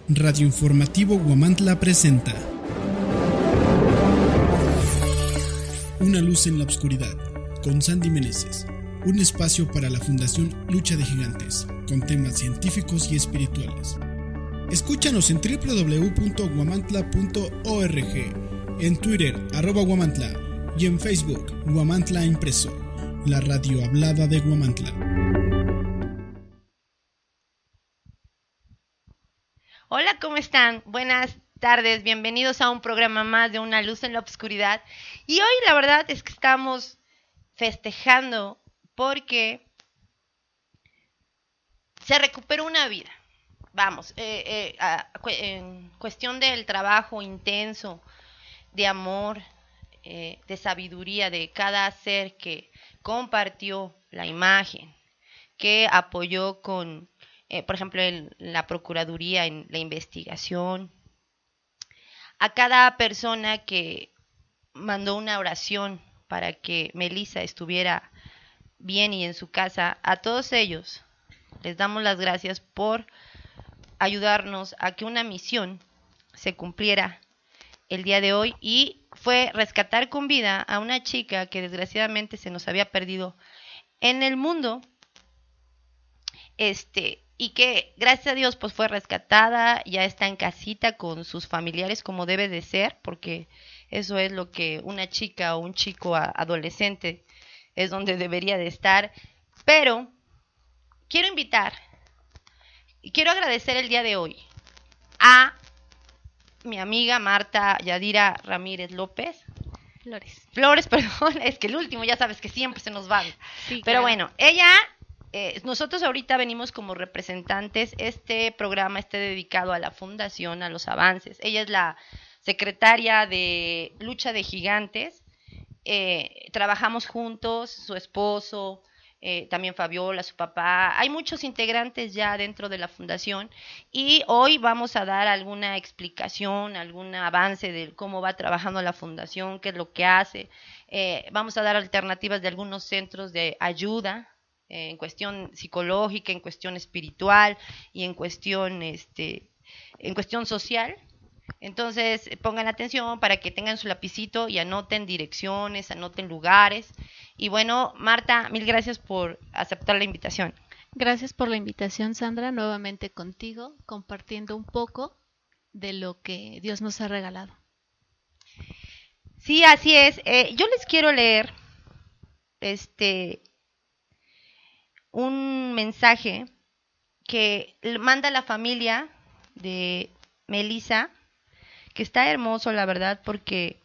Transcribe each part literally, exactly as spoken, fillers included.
Radio Informativo Huamantla presenta Una luz en la oscuridad, con Sandy Meneses, un espacio para la Fundación Lucha de Gigantes, con temas científicos y espirituales. Escúchanos en doble u doble u doble u punto huamantla punto org, en Twitter, arroba Huamantla, y en Facebook, Huamantla Impreso, la radio hablada de Huamantla. Hola, ¿cómo están? Buenas tardes, bienvenidos a un programa más de Una luz en la oscuridad. Y hoy la verdad es que estamos festejando porque se recuperó una vida. Vamos, eh, eh, a, en cuestión del trabajo intenso, de amor, eh, de sabiduría de cada ser que compartió la imagen, que apoyó con... Eh, por ejemplo, en la Procuraduría, en la investigación, a cada persona que mandó una oración para que Melissa estuviera bien y en su casa, a todos ellos les damos las gracias por ayudarnos a que una misión se cumpliera el día de hoy, y fue rescatar con vida a una chica que desgraciadamente se nos había perdido en el mundo, este y que gracias a Dios pues fue rescatada, ya está en casita con sus familiares como debe de ser, porque eso es lo que una chica o un chico adolescente es donde debería de estar. Pero quiero invitar y quiero agradecer el día de hoy a mi amiga Marta Yadira Ramírez López. Flores. Flores, perdón, es que el último ya sabes que siempre se nos va. Sí, pero claro. Bueno, ella... Eh, nosotros ahorita venimos como representantes, este programa está dedicado a la fundación, a los avances. Ella es la secretaria de Lucha de Gigantes, eh, trabajamos juntos, su esposo, eh, también Fabiola, su papá. Hay muchos integrantes ya dentro de la fundación y hoy vamos a dar alguna explicación, algún avance de cómo va trabajando la fundación, qué es lo que hace. Eh, vamos a dar alternativas de algunos centros de ayuda, en cuestión psicológica, en cuestión espiritual y en cuestión este en cuestión social. Entonces pongan atención para que tengan su lapicito y anoten direcciones, anoten lugares. Y bueno, Marta, mil gracias por aceptar la invitación. Gracias por la invitación, Sandra, nuevamente contigo, compartiendo un poco de lo que Dios nos ha regalado. Sí, así es. Eh, yo les quiero leer este un mensaje que manda la familia de Melissa, que está hermoso, la verdad, porque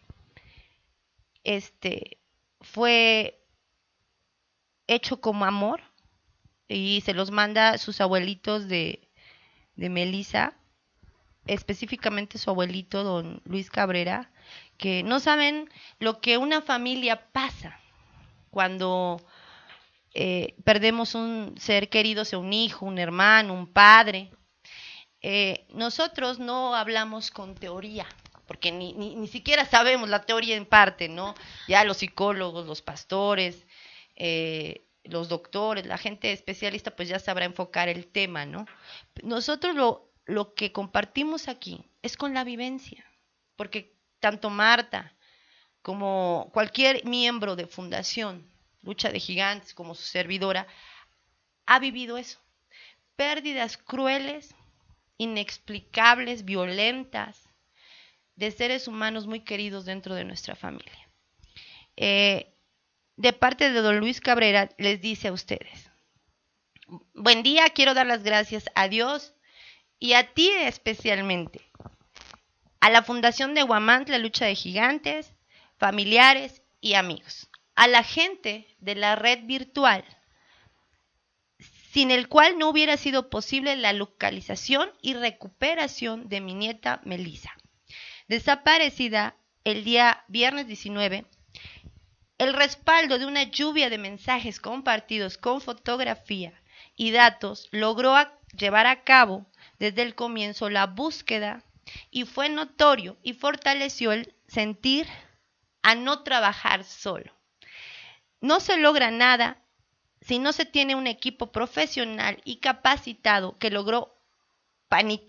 este fue hecho como amor y se los manda sus abuelitos de, de Melissa, específicamente su abuelito, don Luis Cabrera, que no saben lo que una familia pasa cuando Eh, perdemos un ser querido, sea un hijo, un hermano, un padre. Eh, nosotros no hablamos con teoría, porque ni, ni, ni siquiera sabemos la teoría en parte, ¿no? Ya los psicólogos, los pastores, eh, los doctores, la gente especialista, pues ya sabrá enfocar el tema, ¿no? Nosotros lo, lo que compartimos aquí es con la vivencia, porque tanto Marta como cualquier miembro de fundación Lucha de Gigantes, como su servidora, ha vivido eso. Pérdidas crueles, inexplicables, violentas, de seres humanos muy queridos dentro de nuestra familia. Eh, de parte de don Luis Cabrera, les dice a ustedes: buen día, quiero dar las gracias a Dios y a ti especialmente, a la Fundación de Huamantla, Lucha de Gigantes, familiares y amigos, a la gente de la red virtual, sin el cual no hubiera sido posible la localización y recuperación de mi nieta Melissa, desaparecida el día viernes diecinueve. El respaldo de una lluvia de mensajes compartidos con fotografía y datos logró a llevar a cabo desde el comienzo la búsqueda, y fue notorio y fortaleció el sentir a no trabajar solo. No se logra nada si no se tiene un equipo profesional y capacitado que logró paniquear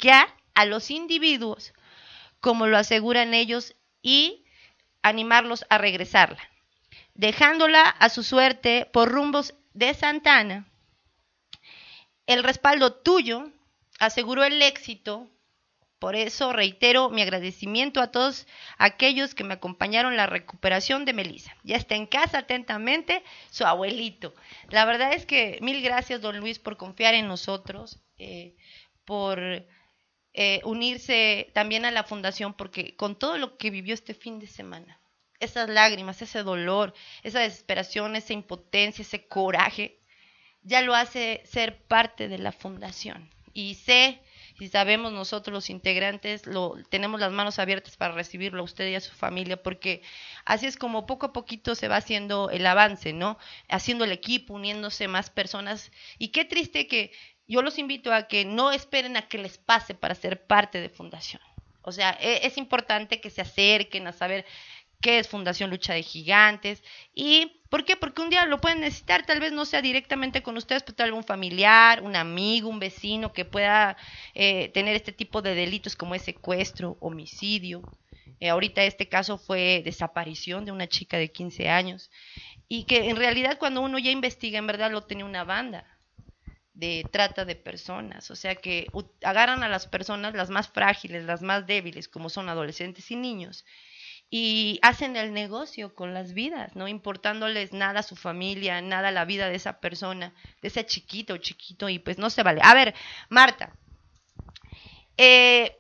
a los individuos, como lo aseguran ellos, y animarlos a regresarla, dejándola a su suerte por rumbos de Santa Ana. El respaldo tuyo aseguró el éxito. Por eso reitero mi agradecimiento a todos aquellos que me acompañaron en la recuperación de Melissa. Ya está en casa, atentamente, su abuelito. La verdad es que mil gracias, don Luis, por confiar en nosotros, eh, por eh, unirse también a la fundación, porque con todo lo que vivió este fin de semana, esas lágrimas, ese dolor, esa desesperación, esa impotencia, ese coraje, ya lo hace ser parte de la fundación. Y sé... Si sabemos nosotros los integrantes, lo, tenemos las manos abiertas para recibirlo a usted y a su familia, porque así es como poco a poquito se va haciendo el avance, ¿no? Haciendo el equipo, uniéndose más personas. Y qué triste que yo los invito a que no esperen a que les pase para ser parte de Fundación. O sea, es, es importante que se acerquen a saber qué es Fundación Lucha de Gigantes. ¿Y por qué? Porque un día lo pueden necesitar, tal vez no sea directamente con ustedes, pero tal vez un familiar, un amigo, un vecino que pueda eh, tener este tipo de delitos como es secuestro, homicidio. Eh, ahorita este caso fue desaparición de una chica de quince años, y que en realidad cuando uno ya investiga, en verdad lo tenía una banda de trata de personas, o sea que agarran a las personas, las más frágiles, las más débiles, como son adolescentes y niños, y hacen el negocio con las vidas, no importándoles nada a su familia, nada a la vida de esa persona, de ese chiquito o chiquito, y pues no se vale. A ver, Marta, eh,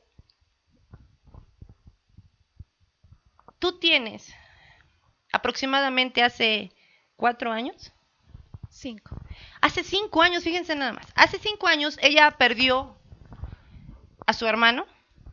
tú tienes aproximadamente hace cuatro años. Cinco. Hace cinco años, fíjense nada más, hace cinco años ella perdió a su hermano.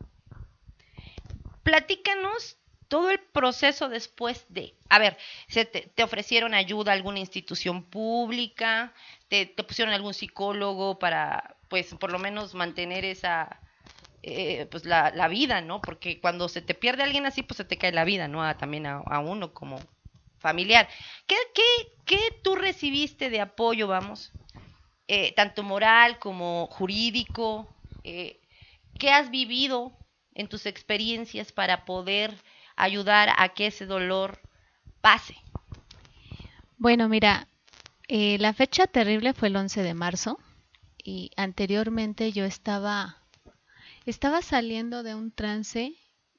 Platícanos todo el proceso después de, a ver, ¿se te, te ofrecieron ayuda a alguna institución pública? ¿Te, te pusieron algún psicólogo para, pues, por lo menos mantener esa, eh, pues, la, la vida, ¿no? Porque cuando se te pierde alguien así, pues se te cae la vida, ¿no? A, también a, a uno como familiar. ¿Qué, qué, qué tú recibiste de apoyo, vamos? Eh, tanto moral como jurídico. Eh, ¿Qué has vivido en tus experiencias para poder ayudar a que ese dolor pase? Bueno, mira, eh, la fecha terrible fue el once de marzo y anteriormente yo estaba, estaba saliendo de un trance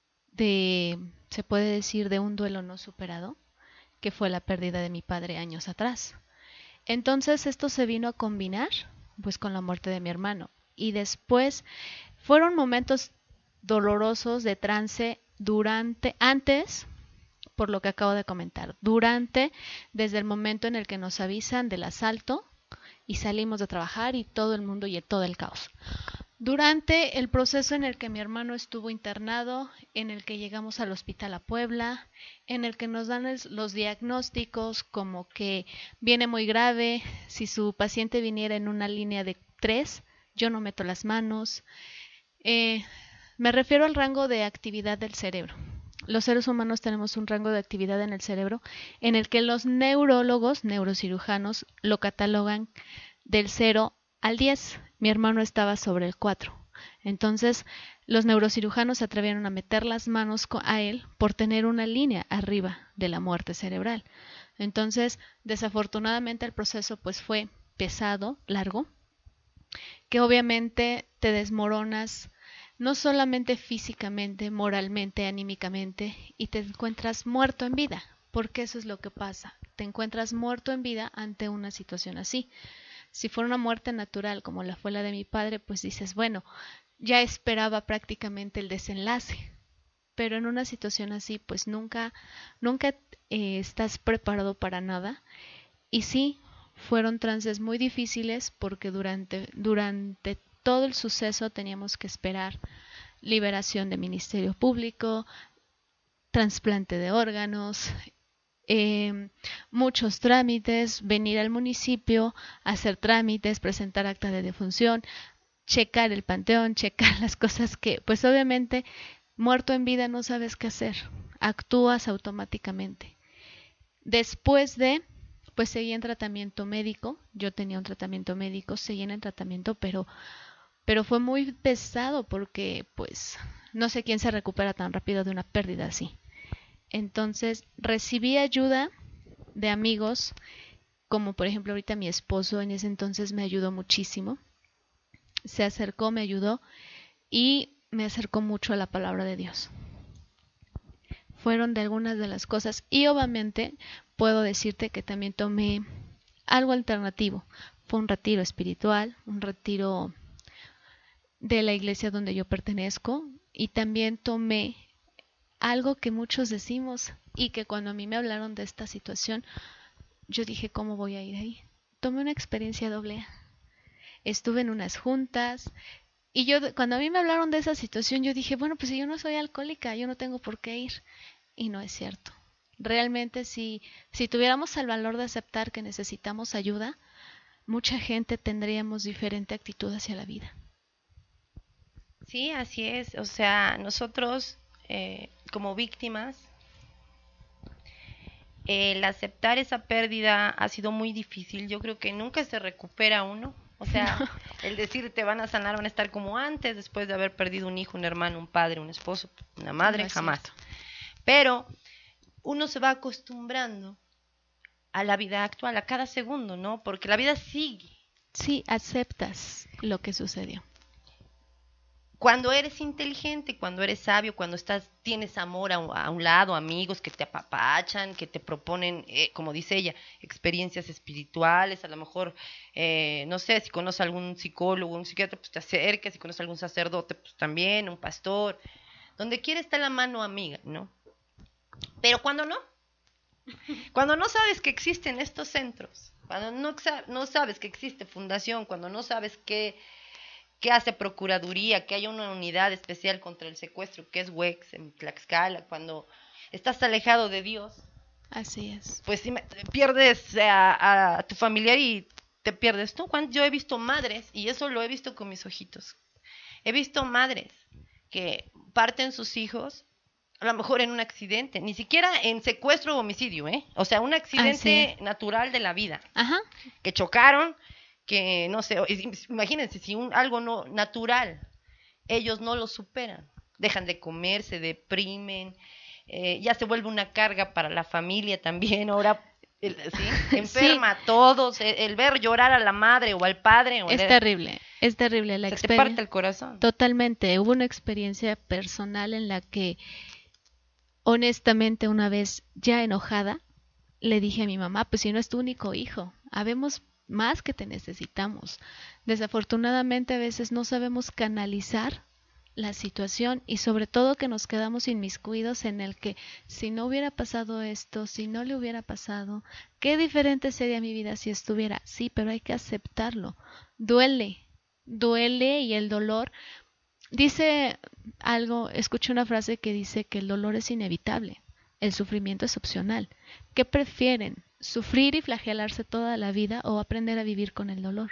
de, se puede decir, de un duelo no superado, que fue la pérdida de mi padre años atrás. Entonces esto se vino a combinar pues con la muerte de mi hermano, y después fueron momentos dolorosos de trance durante, antes, por lo que acabo de comentar, durante, desde el momento en el que nos avisan del asalto y salimos de trabajar y todo el mundo y todo el caos. Durante el proceso en el que mi hermano estuvo internado, en el que llegamos al hospital a Puebla, en el que nos dan los diagnósticos como que viene muy grave, si su paciente viniera en una línea de tres, yo no meto las manos. Eh, me refiero al rango de actividad del cerebro. Los seres humanos tenemos un rango de actividad en el cerebro en el que los neurólogos, neurocirujanos, lo catalogan del cero al diez. Mi hermano estaba sobre el cuatro. Entonces, los neurocirujanos se atrevieron a meter las manos a él por tener una línea arriba de la muerte cerebral. Entonces, desafortunadamente el proceso pues fue pesado, largo, que obviamente te desmoronas no solamente físicamente, moralmente, anímicamente, y te encuentras muerto en vida, porque eso es lo que pasa, te encuentras muerto en vida ante una situación así. Si fuera una muerte natural como la fue la de mi padre, pues dices, bueno, ya esperaba prácticamente el desenlace, pero en una situación así, pues nunca, nunca eh, estás preparado para nada. Y sí, fueron trances muy difíciles porque durante, durante todo el suceso teníamos que esperar liberación de Ministerio Público, trasplante de órganos, eh, muchos trámites, venir al municipio, hacer trámites, presentar acta de defunción, checar el panteón, checar las cosas que, pues obviamente, muerto en vida no sabes qué hacer, actúas automáticamente. Después de, pues seguí en tratamiento médico, yo tenía un tratamiento médico, seguí en el tratamiento, pero pero fue muy pesado porque pues no sé quién se recupera tan rápido de una pérdida así. Entonces recibí ayuda de amigos, como por ejemplo ahorita mi esposo en ese entonces me ayudó muchísimo, se acercó, me ayudó y me acercó mucho a la palabra de Dios. Fueron de algunas de las cosas y obviamente puedo decirte que también tomé algo alternativo. Fue un retiro espiritual, un retiro de la iglesia donde yo pertenezco y también tomé algo que muchos decimos y que cuando a mí me hablaron de esta situación, yo dije, ¿cómo voy a ir ahí? Tomé una experiencia doble. Estuve en unas juntas y yo cuando a mí me hablaron de esa situación, yo dije, bueno, pues si yo no soy alcohólica, yo no tengo por qué ir. Y no es cierto. Realmente si, si tuviéramos el valor de aceptar que necesitamos ayuda, mucha gente tendríamos diferente actitud hacia la vida. Sí, así es. O sea, nosotros eh, como víctimas, el aceptar esa pérdida ha sido muy difícil. Yo creo que nunca se recupera uno. O sea, no. El decir te van a sanar, van a estar como antes, después de haber perdido un hijo, un hermano, un padre, un esposo, una madre, no jamás. Cierto. Pero uno se va acostumbrando a la vida actual, a cada segundo, ¿no? Porque la vida sigue. Sí, aceptas lo que sucedió. Cuando eres inteligente, cuando eres sabio, cuando estás, tienes amor a, a un lado, amigos que te apapachan, que te proponen, eh, como dice ella, experiencias espirituales, a lo mejor, eh, no sé, si conoces a algún psicólogo, un psiquiatra, pues te acercas, si conoces a algún sacerdote, pues también, un pastor, donde quiera está la mano amiga, ¿no? Pero cuando no, cuando no sabes que existen estos centros, cuando no, no sabes que existe fundación, cuando no sabes que ¿qué hace Procuraduría? Que hay una unidad especial contra el secuestro, que es W E X en Tlaxcala, cuando estás alejado de Dios. Así es. Pues si pierdes a, a tu familiar y te pierdes tú. Yo he visto madres, y eso lo he visto con mis ojitos, he visto madres que parten sus hijos, a lo mejor en un accidente, ni siquiera en secuestro o homicidio, ¿eh? O sea, un accidente ah, sí. natural de la vida. Ajá. Que chocaron, que no sé, imagínense si un algo no natural, ellos no lo superan, dejan de comer, se deprimen, eh, ya se vuelve una carga para la familia también, ahora el, ¿sí? enferma sí. a todos, el, el ver llorar a la madre o al padre. O es el, terrible, es terrible la experiencia. Se te parte el corazón. Totalmente, hubo una experiencia personal en la que honestamente una vez ya enojada, le dije a mi mamá, pues si no es tu único hijo, habemos más que te necesitamos. Desafortunadamente a veces no sabemos canalizar la situación y sobre todo que nos quedamos inmiscuidos en el que si no hubiera pasado esto, si no le hubiera pasado, qué diferente sería mi vida si estuviera. Sí, pero hay que aceptarlo. Duele, duele y el dolor. Dice algo, escuché una frase que dice que el dolor es inevitable, el sufrimiento es opcional. ¿Qué prefieren? ¿Sufrir y flagelarse toda la vida o aprender a vivir con el dolor?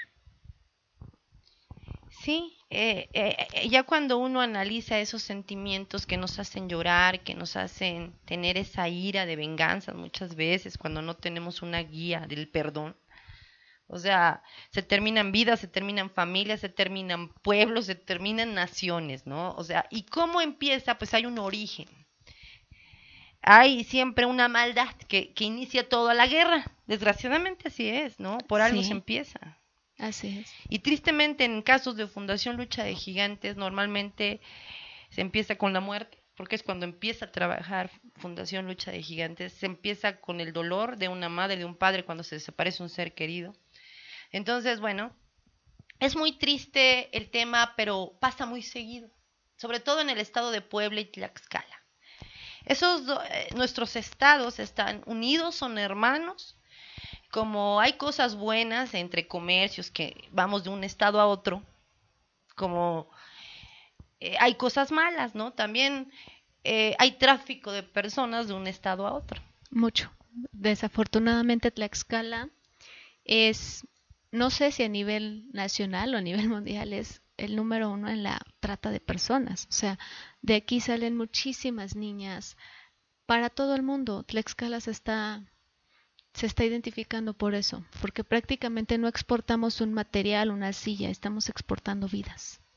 Sí, eh, eh, ya cuando uno analiza esos sentimientos que nos hacen llorar, que nos hacen tener esa ira de venganza muchas veces, cuando no tenemos una guía del perdón, o sea, se terminan vidas, se terminan familias, se terminan pueblos, se terminan naciones, ¿no? O sea, ¿y cómo empieza? Pues hay un origen. Hay siempre una maldad que, que inicia toda la guerra. Desgraciadamente así es, ¿no? Por algo sí, se empieza. Así es. Y tristemente en casos de Fundación Lucha de Gigantes normalmente se empieza con la muerte, porque es cuando empieza a trabajar Fundación Lucha de Gigantes. Se empieza con el dolor de una madre, de un padre cuando se desaparece un ser querido. Entonces, bueno, es muy triste el tema, pero pasa muy seguido, sobre todo en el estado de Puebla y Tlaxcala. Esos eh, nuestros estados están unidos, son hermanos. Como hay cosas buenas entre comercios que vamos de un estado a otro, como eh, hay cosas malas, ¿no? También eh, hay tráfico de personas de un estado a otro. Mucho. Desafortunadamente Tlaxcala es, no sé si a nivel nacional o a nivel mundial, es el número uno en la trata de personas. O sea, de aquí salen muchísimas niñas para todo el mundo. Tlaxcala se está, se está identificando por eso, porque prácticamente no exportamos un material, una silla, estamos exportando vidas.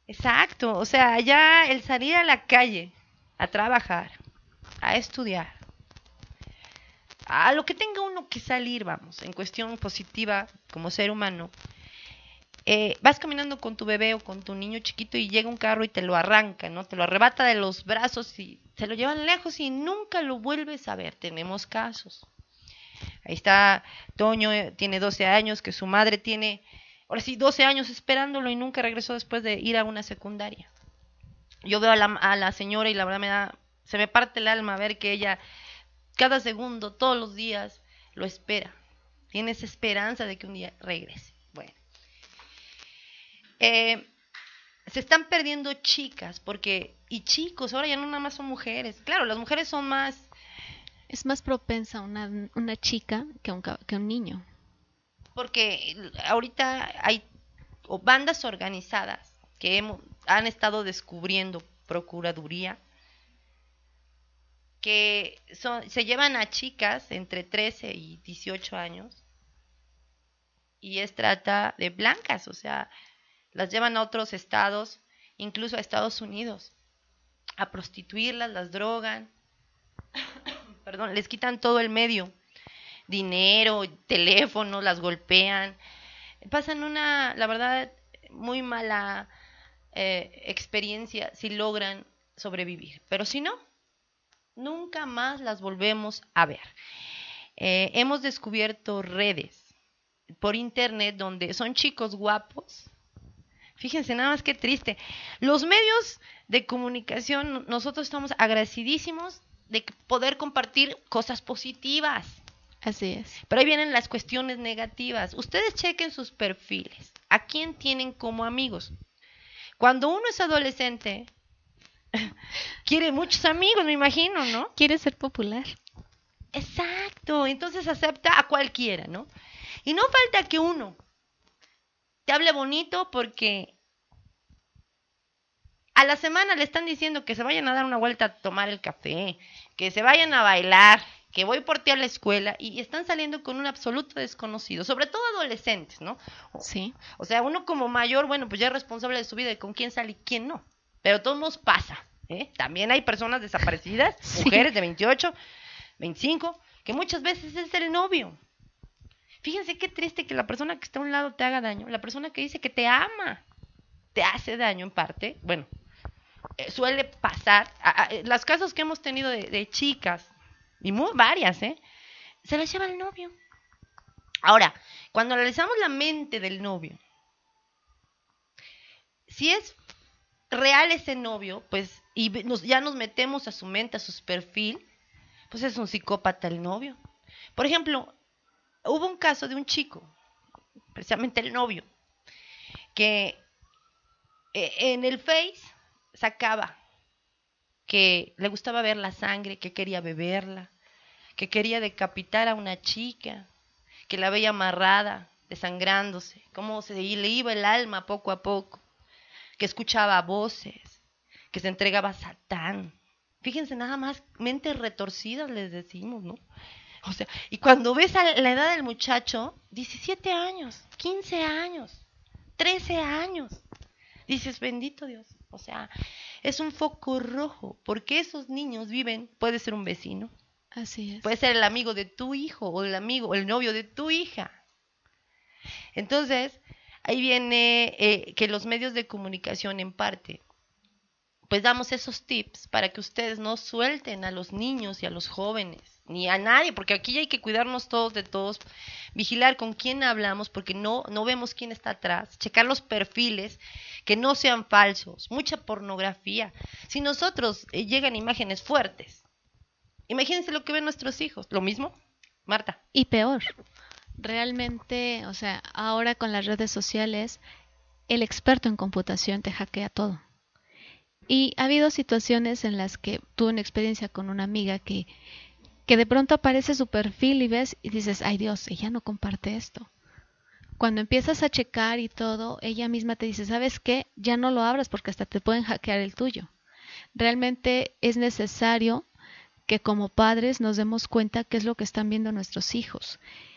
Exacto, o sea, ya el salir a la calle, a trabajar, a estudiar, a lo que tenga uno que salir, vamos, en cuestión positiva como ser humano, eh, vas caminando con tu bebé o con tu niño chiquito y llega un carro y te lo arranca, ¿no? Te lo arrebata de los brazos y se lo llevan lejos y nunca lo vuelves a ver. Tenemos casos. Ahí está Toño, eh, tiene doce años, que su madre tiene, ahora sí, doce años esperándolo y nunca regresó después de ir a una secundaria. Yo veo a la, a la señora y la verdad me da, se me parte el alma ver que ella cada segundo, todos los días, lo espera. Tiene esa esperanza de que un día regrese. Bueno. Eh, se están perdiendo chicas porque y chicos, ahora ya no nada más son mujeres. Claro, las mujeres son más... Es más propensa una, una chica que un, que un niño. Porque ahorita hay o bandas organizadas que hemos, han estado descubriendo Procuraduría que son, se llevan a chicas entre trece y dieciocho años y es trata de blancas, o sea, las llevan a otros estados, incluso a Estados Unidos, a prostituirlas, las drogan, perdón, les quitan todo el medio, dinero, teléfono, las golpean, pasan una, la verdad, muy mala eh, experiencia si logran sobrevivir, pero si no, nunca más las volvemos a ver. Eh, hemos descubierto redes por internet donde son chicos guapos. Fíjense nada más qué triste. Los medios de comunicación, nosotros estamos agradecidísimos de poder compartir cosas positivas. Así es. Pero ahí vienen las cuestiones negativas. Ustedes chequen sus perfiles. ¿A quién tienen como amigos? Cuando uno es adolescente, quiere muchos amigos, me imagino, ¿no? Quiere ser popular. Exacto. Entonces acepta a cualquiera, ¿no? Y no falta que uno te hable bonito porque a la semana le están diciendo que se vayan a dar una vuelta a tomar el café, que se vayan a bailar, que voy por ti a la escuela y están saliendo con un absoluto desconocido, sobre todo adolescentes, ¿no? Sí. O sea, uno como mayor, bueno, pues ya es responsable de su vida y con quién sale y quién no. Pero todos nos pasa, ¿eh? También hay personas desaparecidas, Sí. mujeres de veintiocho, veinticinco, que muchas veces es el novio. Fíjense qué triste que la persona que está a un lado te haga daño. La persona que dice que te ama te hace daño en parte. Bueno, eh, suele pasar. A, a, las casos que hemos tenido de, de chicas, y muy varias, ¿eh? Se las lleva el novio. Ahora, cuando analizamos la mente del novio, si es real ese novio, pues, y nos, ya nos metemos a su mente, a su perfil, pues es un psicópata el novio. Por ejemplo, hubo un caso de un chico, precisamente el novio, que eh, en el Face sacaba que le gustaba ver la sangre, que quería beberla, que quería decapitar a una chica, que la veía amarrada, desangrándose, cómo se le iba el alma poco a poco, que escuchaba voces, que se entregaba a Satán. Fíjense nada más, mentes retorcidas les decimos, ¿no? O sea, y cuando ves a la edad del muchacho, diecisiete años, quince años, trece años, dices, bendito Dios. O sea, es un foco rojo, porque esos niños viven, puede ser un vecino, Así es. puede ser el amigo de tu hijo, o el amigo, o el novio de tu hija. Entonces, ahí viene eh, que los medios de comunicación en parte, pues damos esos tips para que ustedes no suelten a los niños y a los jóvenes, ni a nadie, porque aquí hay que cuidarnos todos de todos, vigilar con quién hablamos, porque no, no vemos quién está atrás, checar los perfiles, que no sean falsos, mucha pornografía. Si nosotros eh, llegan imágenes fuertes, imagínense lo que ven nuestros hijos, lo mismo, Marta. Y peor, realmente, o sea, ahora con las redes sociales, el experto en computación te hackea todo. Y ha habido situaciones en las que tuve una experiencia con una amiga que, que de pronto aparece su perfil y ves y dices, ay Dios, ella no comparte esto. Cuando empiezas a checar y todo, ella misma te dice, ¿sabes qué? Ya no lo abras porque hasta te pueden hackear el tuyo. Realmente es necesario que como padres nos demos cuenta qué es lo que están viendo nuestros hijos.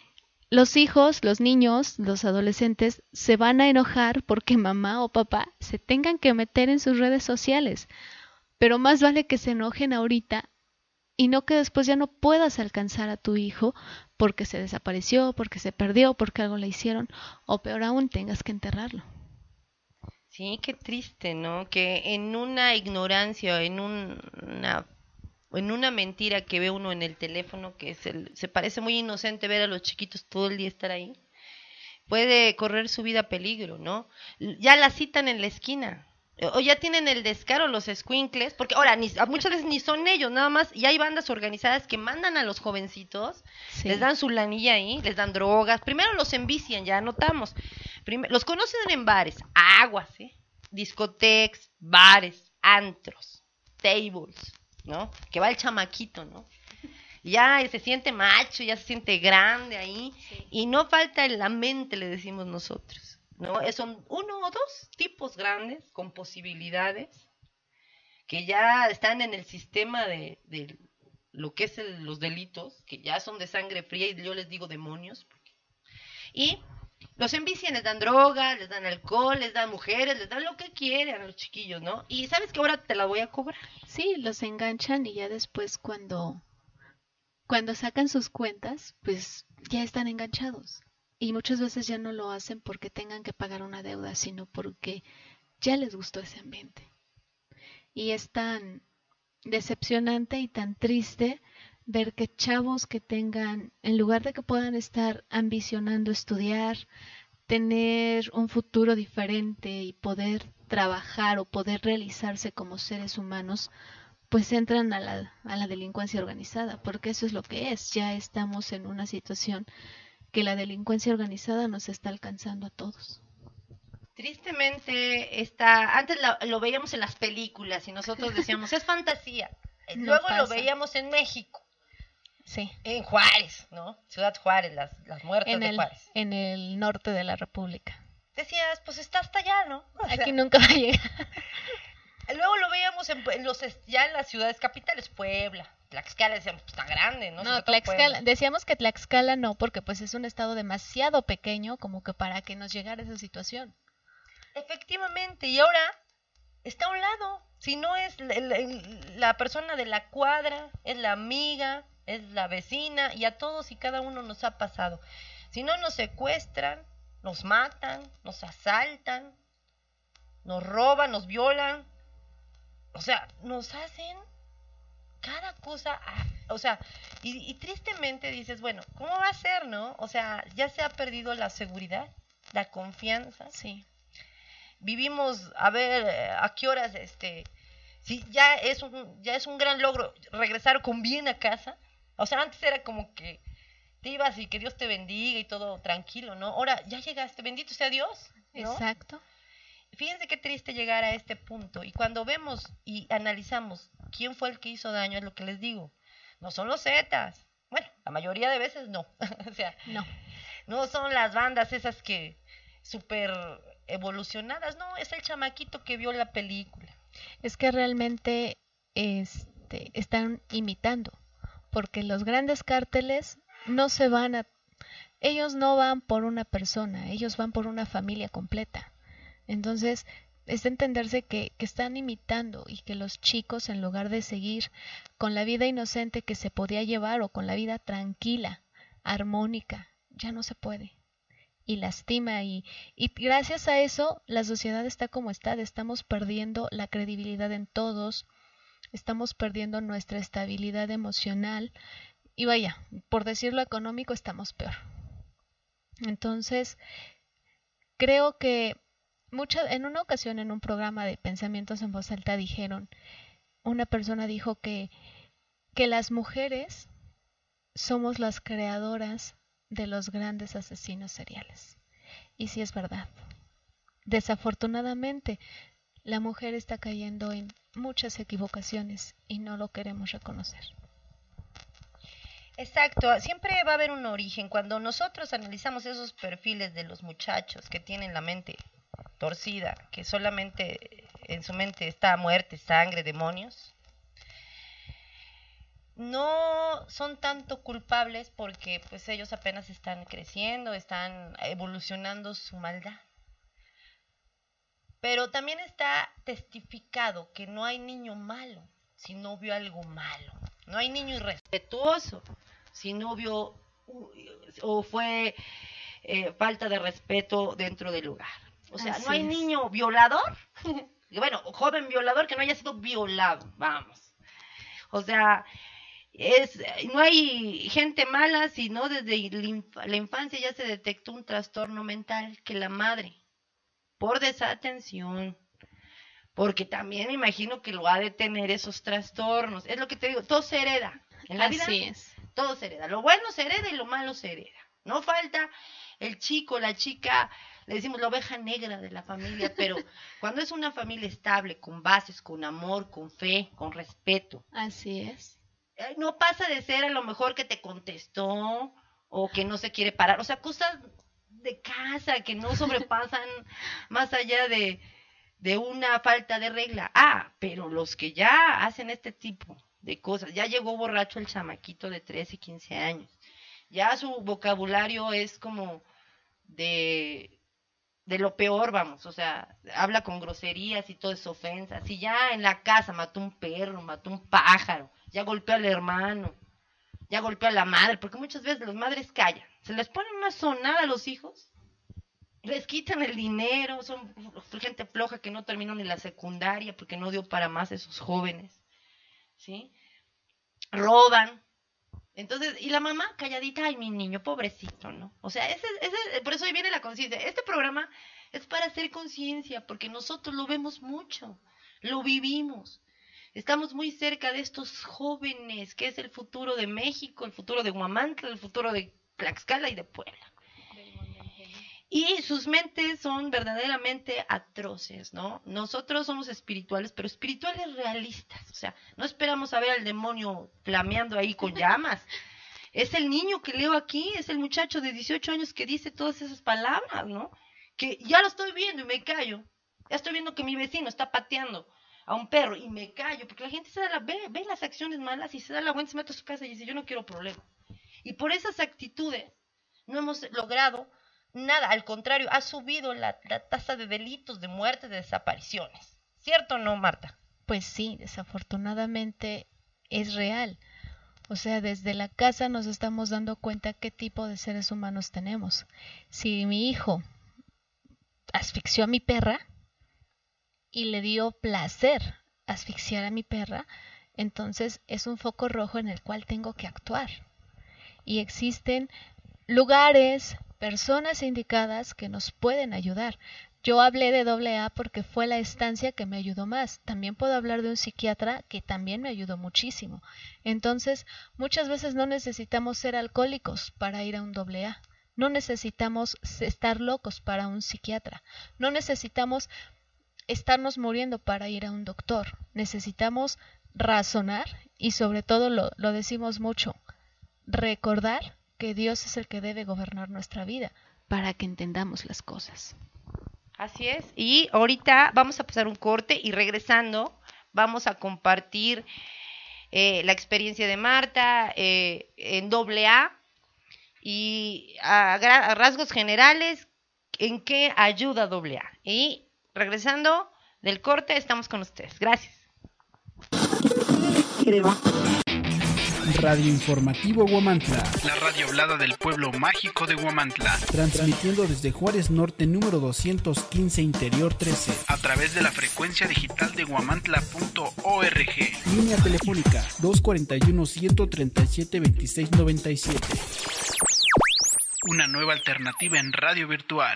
los hijos, los niños, los adolescentes se van a enojar porque mamá o papá se tengan que meter en sus redes sociales. Pero más vale que se enojen ahorita y no que después ya no puedas alcanzar a tu hijo porque se desapareció, porque se perdió, porque algo le hicieron, o peor aún, tengas que enterrarlo. Sí, qué triste, ¿no? Que en una ignorancia, en un- una, en una mentira que ve uno en el teléfono, que se, se parece muy inocente ver a los chiquitos todo el día estar ahí, puede correr su vida a peligro, ¿no? Ya la citan en la esquina. O ya tienen el descaro los escuincles, porque ahora ni, muchas veces ni son ellos, nada más, y hay bandas organizadas que mandan a los jovencitos, Sí. les dan su lanilla ahí, les dan drogas, primero los envician, ya notamos, Prim- los conocen en bares, aguas, ¿eh? Discotecas, bares, antros, tables, ¿no? Que va el chamaquito, ¿no? Ya se siente macho, ya se siente grande ahí, Sí. y no falta en la mente, le decimos nosotros, ¿no? Son uno o dos tipos grandes con posibilidades que ya están en el sistema de, de lo que es el- los delitos, que ya son de sangre fría y yo les digo demonios. Porque... Y los envician, les dan droga, les dan alcohol, les dan mujeres, les dan lo que quieren a los chiquillos, ¿no? Y sabes que ahora te la voy a cobrar. Sí, los enganchan y ya después cuando, cuando sacan sus cuentas, pues ya están enganchados. Y muchas veces ya no lo hacen porque tengan que pagar una deuda, sino porque ya les gustó ese ambiente. Y es tan decepcionante y tan triste ver que chavos que tengan, en lugar de que puedan estar ambicionando estudiar, tener un futuro diferente y poder trabajar o poder realizarse como seres humanos, pues entran a la, a la delincuencia organizada, porque eso es lo que es. Ya estamos en una situación que la delincuencia organizada nos está alcanzando a todos. Tristemente, está, antes la- lo veíamos en las películas y nosotros decíamos, es fantasía. No Luego lo pasa. veíamos en México, Sí, en Juárez, ¿no? Ciudad Juárez, las, las muertas en de el, Juárez. en el norte de la República. Decías, pues está hasta allá, ¿no? O sea, Aquí nunca va a llegar. luego lo veíamos en, en los est- ya en las ciudades capitales, Puebla, Tlaxcala, decíamos, pues está grande, ¿no? No, Sobre todo Tlaxcala, Puebla. decíamos que Tlaxcala no, porque pues es un estado demasiado pequeño como que para que nos llegara esa situación. Efectivamente, y ahora está a un lado. Si no es la, la- la persona de la cuadra, es la amiga, es la vecina, y a todos y cada uno nos ha pasado. Si no, nos secuestran, nos matan, nos asaltan, nos roban, nos violan. O sea, nos hacen cada cosa, ah, o sea, y, y tristemente dices, bueno, ¿cómo va a ser, no? O sea, ya se ha perdido la seguridad, la confianza. Sí. Vivimos, a ver, eh, a qué horas, este, si ya es un, ya es un gran logro regresar con bien a casa. O sea, antes era como que te ibas y que Dios te bendiga y todo tranquilo, ¿no? Ahora ya llegaste, bendito sea Dios, ¿no? Exacto. Fíjense qué triste llegar a este punto. Y cuando vemos y analizamos quién fue el que hizo daño, es lo que les digo. No son los Zetas. Bueno, la mayoría de veces no. O sea, No. no son las bandas esas que súper evolucionadas. No, es el chamaquito que vio la película. Es que realmente este, están imitando, porque los grandes cárteles no se van a... Ellos no van por una persona, ellos van por una familia completa. Entonces, es de entenderse que, que están imitando y que los chicos, en lugar de seguir con la vida inocente que se podía llevar o con la vida tranquila, armónica, ya no se puede. Y lastima y, y gracias a eso la sociedad está como está, estamos perdiendo la credibilidad en todos, estamos perdiendo nuestra estabilidad emocional y vaya, por decirlo económico estamos peor. Entonces, creo que mucha, en una ocasión en un programa de pensamientos en voz alta dijeron, una persona dijo que, que las mujeres somos las creadoras de los grandes asesinos seriales. Y sí es verdad. Desafortunadamente, la mujer está cayendo en muchas equivocaciones y no lo queremos reconocer. Exacto, siempre va a haber un origen. Cuando nosotros analizamos esos perfiles de los muchachos que tienen la mente torcida, que solamente en su mente está muerte, sangre, demonios, no son tanto culpables porque pues ellos apenas están creciendo, están evolucionando su maldad. Pero también está testificado que no hay niño malo si no vio algo malo. No hay niño irrespetuoso si no vio o fue eh, falta de respeto dentro del lugar. O sea, Así no hay es. niño violador, bueno, joven violador que no haya sido violado, vamos. O sea, es no hay gente mala, sino desde la infancia ya se detectó un trastorno mental que la madre, por desatención, porque también me imagino que lo ha de tener esos trastornos. Es lo que te digo, todo se hereda. En la vida, Así es. Todo se hereda. Lo bueno se hereda y lo malo se hereda. No falta el chico, la chica, le decimos la oveja negra de la familia, pero cuando es una familia estable, con bases, con amor, con fe, con respeto. Así es. No pasa de ser a lo mejor que te contestó o que no se quiere parar. O sea, cosas de casa que no sobrepasan más allá de, de una falta de regla. Ah, pero los que ya hacen este tipo de cosas, ya llegó borracho el chamaquito de trece, quince años. Ya su vocabulario es como de, de lo peor, vamos. O sea, habla con groserías y todo es ofensa. Si ya en la casa mató un perro, mató un pájaro, ya golpeó al hermano, ya golpeó a la madre, porque muchas veces las madres callan. Se les ponen una sonada a los hijos, les quitan el dinero, son gente floja que no terminó ni la secundaria porque no dio para más esos jóvenes, ¿sí? Roban. Entonces, y la mamá calladita, ay, mi niño, pobrecito, ¿no? O sea, ese, ese, por eso ahí viene la conciencia. Este programa es para hacer conciencia, porque nosotros lo vemos mucho, lo vivimos. Estamos muy cerca de estos jóvenes, que es el futuro de México, el futuro de Huamantla, el futuro de Tlaxcala y de Puebla. Y sus mentes son verdaderamente atroces, ¿no? Nosotros somos espirituales, pero espirituales realistas. O sea, no esperamos a ver al demonio flameando ahí con llamas. Es el niño que leo aquí, es el muchacho de dieciocho años que dice todas esas palabras, ¿no? Que ya lo estoy viendo y me callo. Ya estoy viendo que mi vecino está pateando a un perro y me callo, porque la gente se da la, ve, ve las acciones malas y se da la vuelta, se mete a su casa y dice, yo no quiero problema. Y por esas actitudes no hemos logrado nada, al contrario, ha subido la, la tasa de delitos, de muertes, de desapariciones. ¿Cierto o no, Marta? Pues sí, desafortunadamente es real. O sea, desde la casa nos estamos dando cuenta qué tipo de seres humanos tenemos. Si mi hijo asfixió a mi perra y le dio placer asfixiar a mi perra, entonces es un foco rojo en el cual tengo que actuar. Y existen lugares, personas indicadas que nos pueden ayudar. Yo hablé de doble A porque fue la estancia que me ayudó más. También puedo hablar de un psiquiatra que también me ayudó muchísimo. Entonces, muchas veces no necesitamos ser alcohólicos para ir a un doble A. No necesitamos estar locos para un psiquiatra. No necesitamos estarnos muriendo para ir a un doctor. Necesitamos razonar y sobre todo lo, lo decimos mucho, recordar que Dios es el que debe gobernar nuestra vida para que entendamos las cosas. Así es, y ahorita vamos a pasar un corte y regresando vamos a compartir eh, la experiencia de Marta eh, en doble A y a, a rasgos generales en qué ayuda doble A. Y regresando del corte estamos con ustedes. Gracias. Radio Informativo Huamantla. La radio hablada del pueblo mágico de Huamantla. Transmitiendo desde Juárez Norte número doscientos quince Interior trece. A través de la frecuencia digital de huamantla punto org. Línea telefónica dos cuatro uno, uno tres siete, dos seis nueve siete. Una nueva alternativa en radio virtual.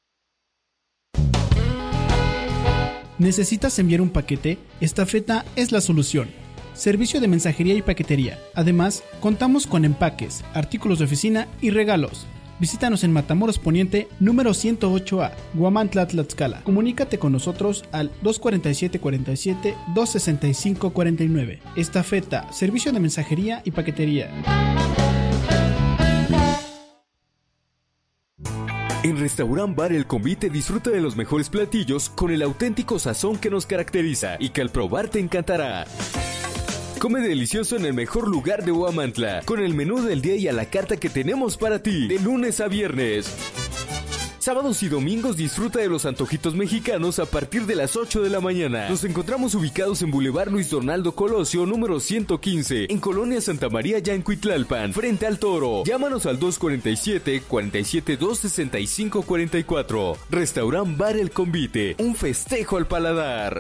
¿Necesitas enviar un paquete? Estafeta es la solución. Servicio de mensajería y paquetería. Además, contamos con empaques, artículos de oficina y regalos. Visítanos en Matamoros Poniente, número ciento ocho A, Huamantla, Tlaxcala. Comunícate con nosotros al dos cuatro siete, cuatro siete, dos seis cinco cuatro nueve. Estafeta, servicio de mensajería y paquetería. En Restaurant Bar El Convite disfruta de los mejores platillos con el auténtico sazón que nos caracteriza y que al probar te encantará. Come delicioso en el mejor lugar de Huamantla, con el menú del día y a la carta que tenemos para ti, de lunes a viernes. Sábados y domingos disfruta de los antojitos mexicanos a partir de las ocho de la mañana. Nos encontramos ubicados en Boulevard Luis Donaldo Colosio, número ciento quince, en Colonia Santa María, Yancuitlalpan, frente al Toro. Llámanos al dos cuarenta y siete, cuarenta y siete, dos sesenta y cinco cuarenta y cuatro. Restaurant Bar El Convite, un festejo al paladar.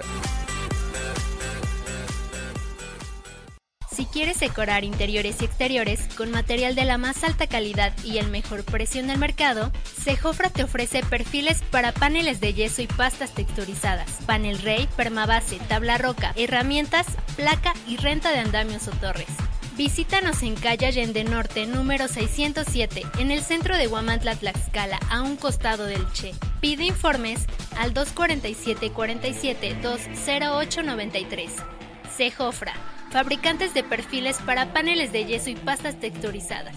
Si quieres decorar interiores y exteriores con material de la más alta calidad y el mejor precio en el mercado, Sejofra te ofrece perfiles para paneles de yeso y pastas texturizadas, panel rey, permabase, tabla roca, herramientas, placa y renta de andamios o torres. Visítanos en calle Allende Norte, número seiscientos siete, en el centro de Huamantla, Tlaxcala, a un costado del Che. Pide informes al dos cuarenta y siete, cuarenta y siete, dos cero ocho noventa y tres. Sejofra, fabricantes de perfiles para paneles de yeso y pastas texturizadas.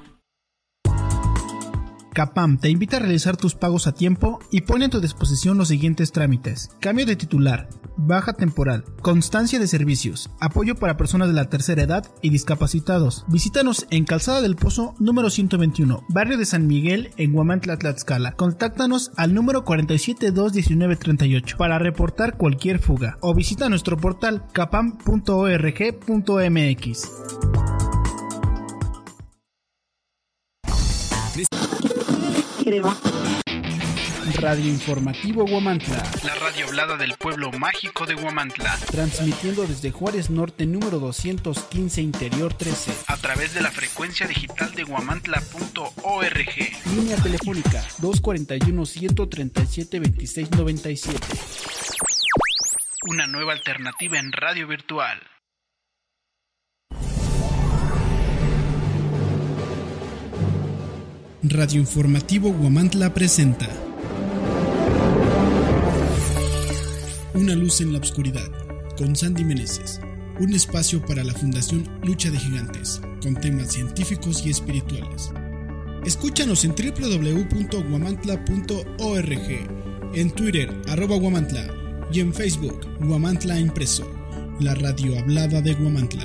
Capam te invita a realizar tus pagos a tiempo y pone a tu disposición los siguientes trámites: cambio de titular, baja temporal, constancia de servicios, apoyo para personas de la tercera edad y discapacitados. Visítanos en Calzada del Pozo número ciento veintiuno, barrio de San Miguel, en Huamantla, Tlaxcala. Contáctanos al número cuarenta y siete, dos diecinueve, treinta y ocho para reportar cualquier fuga, o visita nuestro portal capam punto org punto mx. Radio Informativo Huamantla, la radio hablada del pueblo mágico de Huamantla, transmitiendo desde Juárez Norte número doscientos quince, Interior trece, a través de la frecuencia digital de huamantla punto org. Línea telefónica dos cuarenta y uno, ciento treinta y siete, veintiséis noventa y siete. Una nueva alternativa en radio virtual. Radio Informativo Huamantla presenta Una luz en la oscuridad, con Sandy Meneses, un espacio para la Fundación Lucha de Gigantes, con temas científicos y espirituales. Escúchanos en doble u doble u doble u punto huamantla punto org, en Twitter, arroba Huamantla, y en Facebook, Huamantla Impreso, la radio hablada de Huamantla.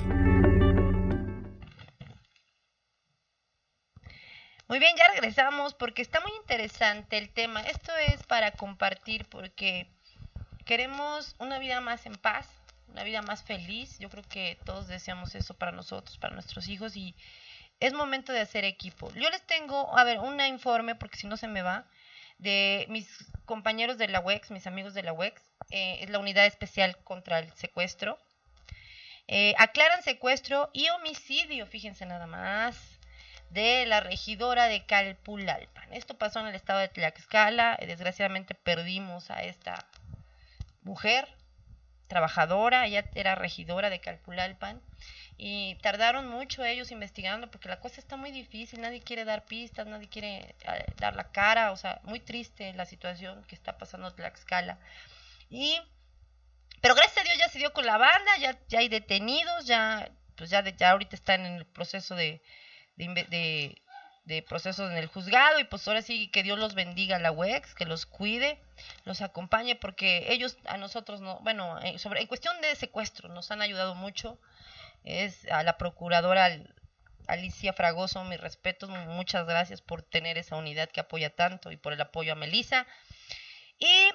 Muy bien, ya regresamos porque está muy interesante el tema. Esto es para compartir porque queremos una vida más en paz, una vida más feliz. Yo creo que todos deseamos eso para nosotros, para nuestros hijos, y es momento de hacer equipo. Yo les tengo, a ver, un informe, porque si no se me va, de mis compañeros de la U E X, mis amigos de la U E X, eh, es la Unidad Especial contra el Secuestro. Eh, aclaran secuestro y homicidio, fíjense nada más, de la regidora de Calpulalpan. Esto pasó en el estado de Tlaxcala. Desgraciadamente perdimos a esta mujer trabajadora. Ella era regidora de Calpulalpan y tardaron mucho ellos investigando porque la cosa está muy difícil. Nadie quiere dar pistas, nadie quiere eh, dar la cara. O sea, muy triste la situación que está pasando en Tlaxcala. Y pero gracias a Dios ya se dio con la banda, ya, ya hay detenidos, ya pues ya, de, ya ahorita están en el proceso de De, de, de procesos en el juzgado, y pues ahora sí que Dios los bendiga a la U E X, que los cuide, los acompañe, porque ellos a nosotros no, bueno, en, sobre, en cuestión de secuestro nos han ayudado mucho. Es a la procuradora Alicia Fragoso, mis respetos, muchas gracias por tener esa unidad que apoya tanto y por el apoyo a Melissa. Y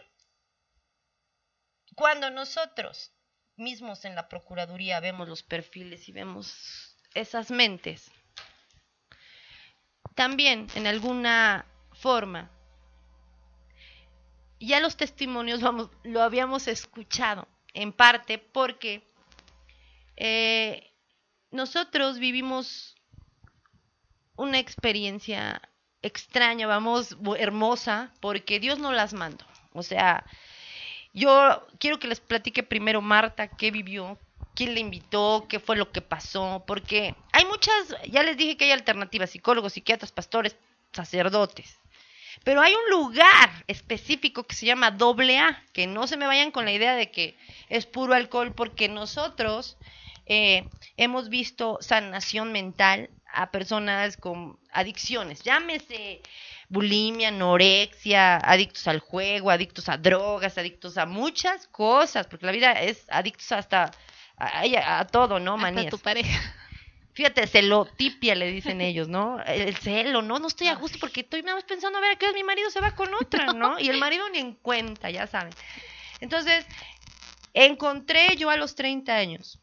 cuando nosotros mismos en la procuraduría vemos los perfiles y vemos esas mentes, también en alguna forma ya los testimonios vamos, lo habíamos escuchado en parte porque eh, nosotros vivimos una experiencia extraña, vamos, hermosa, porque Dios nos las mandó. O sea, yo quiero que les platique primero Marta qué vivió, quién le invitó, qué fue lo que pasó, porque hay muchas, ya les dije que hay alternativas, psicólogos, psiquiatras, pastores, sacerdotes, pero hay un lugar específico que se llama doble A, que no se me vayan con la idea de que es puro alcohol, porque nosotros eh, hemos visto sanación mental a personas con adicciones, llámese bulimia, anorexia, adictos al juego, adictos a drogas, adictos a muchas cosas, porque la vida es adictos hasta a, a, a todo, ¿no? Hasta Manías. tu pareja. Fíjate, celotipia le dicen ellos, ¿no? El celo, ¿no? No estoy a gusto porque estoy nada más pensando a ver a qué hora mi marido se va con otra, ¿no? Y el marido ni en cuenta, ya saben. Entonces, encontré yo a los treinta años,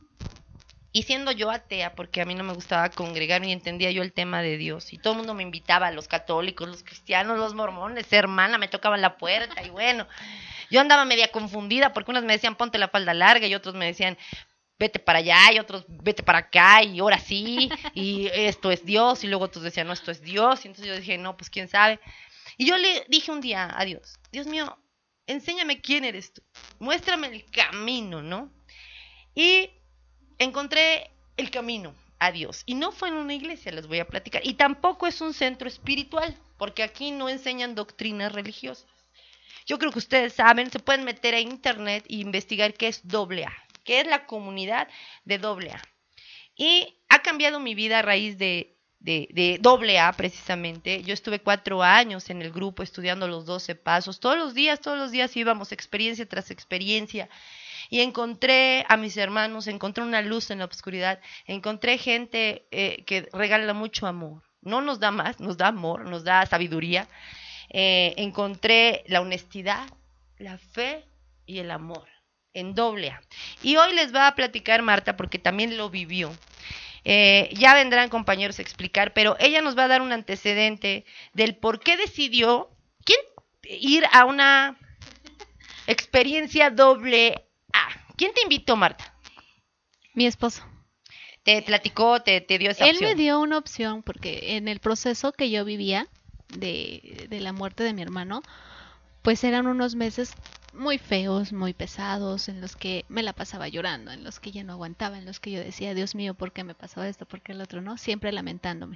y siendo yo atea, porque a mí no me gustaba congregar ni entendía yo el tema de Dios, y todo el mundo me invitaba, los católicos, los cristianos, los mormones, hermana, me tocaban la puerta, y bueno, yo andaba media confundida, porque unos me decían ponte la falda larga, y otros me decían vete para allá, y otros vete para acá, y ahora sí, y esto es Dios, y luego otros decían no, esto es Dios, y entonces yo dije no, pues quién sabe, y yo le dije un día a Dios, Dios mío, enséñame quién eres tú, muéstrame el camino, ¿no? Y encontré el camino a Dios, y no fue en una iglesia, les voy a platicar, y tampoco es un centro espiritual, porque aquí no enseñan doctrinas religiosas. Yo creo que ustedes saben, se pueden meter a internet e investigar qué es doble A, qué es la comunidad de doble A. Y ha cambiado mi vida a raíz de, de, de doble A precisamente. Yo estuve cuatro años en el grupo estudiando los doce pasos. Todos los días, todos los días íbamos experiencia tras experiencia. Y encontré a mis hermanos, encontré una luz en la oscuridad, encontré gente eh, que regala mucho amor. No nos da más, nos da amor, nos da sabiduría. Eh, encontré la honestidad, la fe y el amor en doble A. Y hoy les va a platicar Marta porque también lo vivió. Eh, ya vendrán compañeros a explicar, pero ella nos va a dar un antecedente del por qué decidió ¿quién? ir a una experiencia doble A. ¿Quién te invitó, Marta? Mi esposo. Te platicó, te, te dio esa Él opción. me dio una opción porque en el proceso que yo vivía de, de la muerte de mi hermano, pues eran unos meses muy feos, muy pesados, en los que me la pasaba llorando, en los que ya no aguantaba, en los que yo decía, Dios mío, ¿por qué me pasó esto? ¿Por qué el otro no? Siempre lamentándome.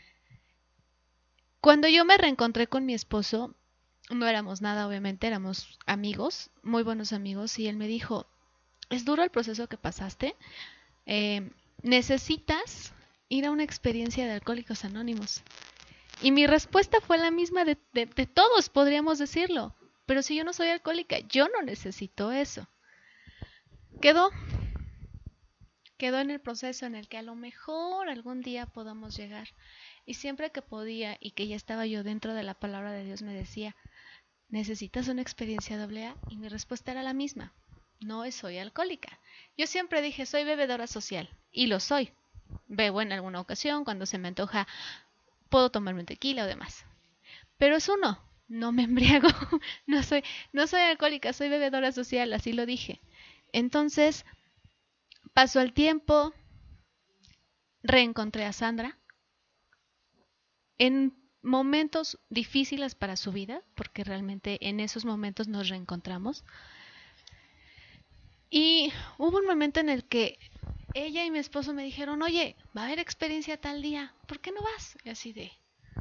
Cuando yo me reencontré con mi esposo, no éramos nada, obviamente, éramos amigos, muy buenos amigos, y él me dijo, es duro el proceso que pasaste, eh, necesitas ir a una experiencia de Alcohólicos Anónimos. Y mi respuesta fue la misma de, de, de todos, podríamos decirlo. Pero si yo no soy alcohólica, yo no necesito eso. Quedó. Quedó en el proceso en el que a lo mejor algún día podamos llegar. Y siempre que podía y que ya estaba yo dentro de la palabra de Dios me decía, ¿necesitas una experiencia doble A? Y mi respuesta era la misma. No soy alcohólica. Yo siempre dije, soy bebedora social. Y lo soy. Bebo en alguna ocasión, cuando se me antoja, puedo tomarme un tequila o demás. Pero es uno. No me embriago, no soy, no soy alcohólica, soy bebedora social, así lo dije. Entonces, pasó el tiempo, reencontré a Sandra en momentos difíciles para su vida, porque realmente en esos momentos nos reencontramos. Y hubo un momento en el que ella y mi esposo me dijeron, oye, va a haber experiencia tal día, ¿por qué no vas? Y así de...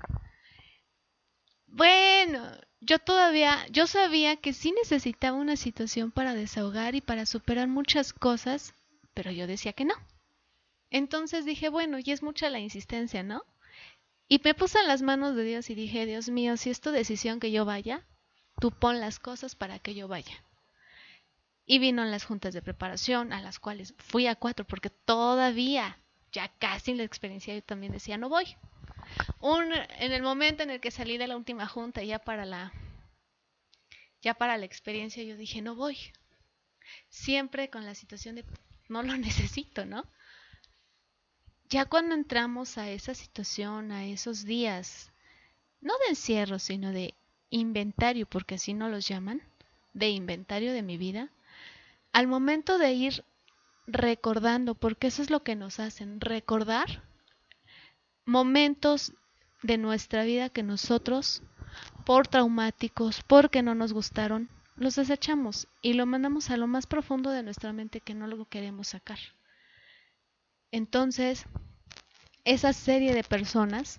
Bueno, yo todavía, yo sabía que sí necesitaba una situación para desahogar y para superar muchas cosas, pero yo decía que no. Entonces dije, bueno, y es mucha la insistencia, ¿no? Y me puse en las manos de Dios y dije, Dios mío, si es tu decisión que yo vaya, tú pon las cosas para que yo vaya. Y vino las juntas de preparación, a las cuales fui a cuatro, porque todavía, ya casi en la experiencia, yo también decía, no voy. Un, en el momento en el que salí de la última junta ya para la ya para la experiencia yo dije no voy, siempre con la situación de no lo necesito, ¿no? Ya cuando entramos a esa situación, a esos días, no de encierro, sino de inventario, porque así no los llaman, de inventario de mi vida, al momento de ir recordando, porque eso es lo que nos hacen, recordar momentos de nuestra vida que nosotros, por traumáticos, porque no nos gustaron, los desechamos y lo mandamos a lo más profundo de nuestra mente que no lo queremos sacar. Entonces, esa serie de personas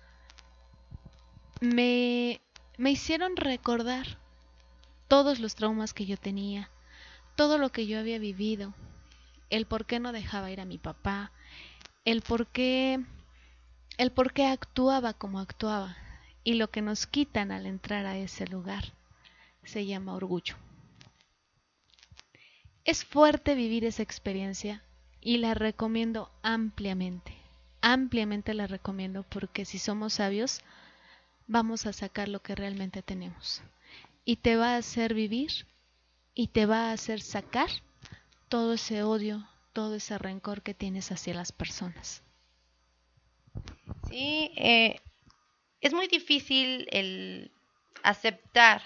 me, me hicieron recordar todos los traumas que yo tenía, todo lo que yo había vivido, el por qué no dejaba ir a mi papá, el por qué... el por qué actuaba como actuaba, y lo que nos quitan al entrar a ese lugar se llama orgullo. es fuerte vivir esa experiencia y la recomiendo ampliamente. Ampliamente la recomiendo porque si somos sabios, vamos a sacar lo que realmente tenemos. Y te va a hacer vivir y te va a hacer sacar todo ese odio, todo ese rencor que tienes hacia las personas. Sí, eh, es muy difícil el aceptar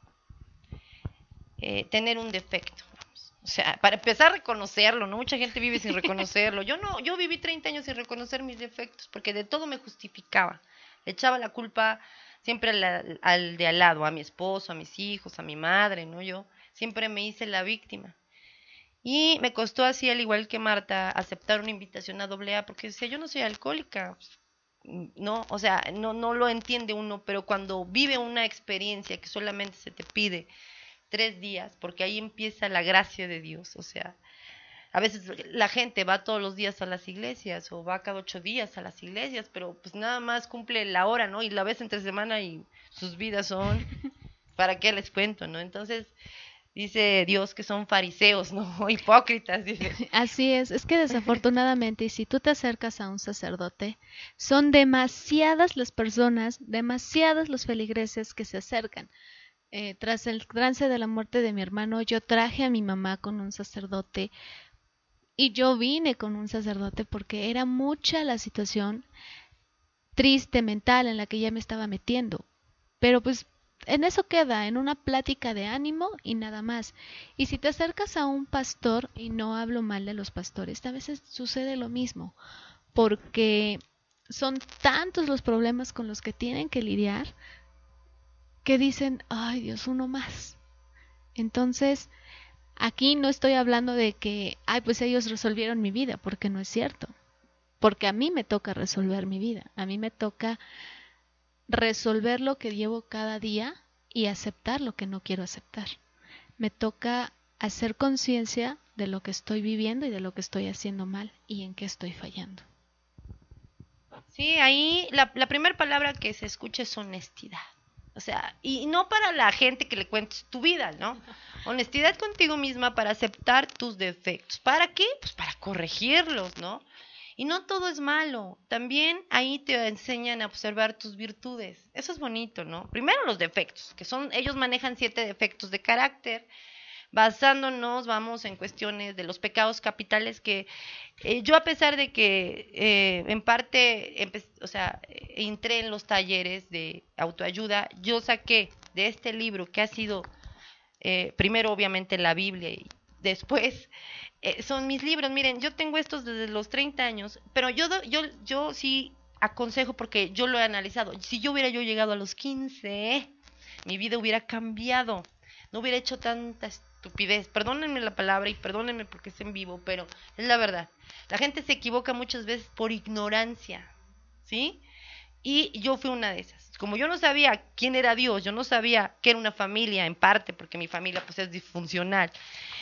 eh, tener un defecto. Vamos. O sea, para empezar a reconocerlo, ¿no? Mucha gente vive sin reconocerlo. Yo no, yo viví treinta años sin reconocer mis defectos, porque de todo me justificaba. Le echaba la culpa siempre al, al de al lado, a mi esposo, a mis hijos, a mi madre, ¿no? Yo siempre me hice la víctima. Y me costó así, al igual que Marta, aceptar una invitación a doble A, porque decía, yo no soy alcohólica, no, o sea, no, no lo entiende uno, pero cuando vive una experiencia que solamente se te pide tres días, porque ahí empieza la gracia de Dios, o sea, a veces la gente va todos los días a las iglesias, o va cada ocho días a las iglesias, pero pues nada más cumple la hora, ¿no? Y la ves entre semana y sus vidas son, ¿para qué les cuento, no? Entonces, dice Dios que son fariseos, ¿no? Hipócritas, dice. Así es, es que desafortunadamente, y si tú te acercas a un sacerdote, son demasiadas las personas, demasiados los feligreses que se acercan. Eh, tras el trance de la muerte de mi hermano, yo traje a mi mamá con un sacerdote y yo vine con un sacerdote porque era mucha la situación triste, mental en la que ya me estaba metiendo. Pero pues en eso queda, en una plática de ánimo y nada más. Y si te acercas a un pastor, y no hablo mal de los pastores, a veces sucede lo mismo, porque son tantos los problemas con los que tienen que lidiar, que dicen, ay Dios, uno más. Entonces, aquí no estoy hablando de que, ay, pues ellos resolvieron mi vida, porque no es cierto. Porque a mí me toca resolver mi vida, a mí me toca resolver lo que llevo cada día y aceptar lo que no quiero aceptar. Me toca hacer conciencia de lo que estoy viviendo y de lo que estoy haciendo mal y en qué estoy fallando. Sí, ahí la, la primera palabra que se escucha es honestidad. O sea, y no para la gente que le cuentes tu vida, ¿no? Honestidad contigo misma para aceptar tus defectos. ¿Para qué? Pues para corregirlos, ¿no? Y no todo es malo, también ahí te enseñan a observar tus virtudes, eso es bonito, ¿no? Primero los defectos, que son, ellos manejan siete defectos de carácter, basándonos, vamos, en cuestiones de los pecados capitales que eh, yo a pesar de que eh, en parte, o sea, entré en los talleres de autoayuda, yo saqué de este libro que ha sido, eh, primero obviamente la Biblia y después... Eh, son mis libros, miren, yo tengo estos desde los treinta años, pero yo, yo, yo sí aconsejo porque yo lo he analizado. Si yo hubiera yo llegado a los quince, mi vida hubiera cambiado, no hubiera hecho tanta estupidez. Perdónenme la palabra y perdónenme porque es en vivo, pero es la verdad. La gente se equivoca muchas veces por ignorancia, ¿sí? Y yo fui una de esas. Como yo no sabía quién era Dios, yo no sabía qué era una familia, en parte, porque mi familia pues es disfuncional.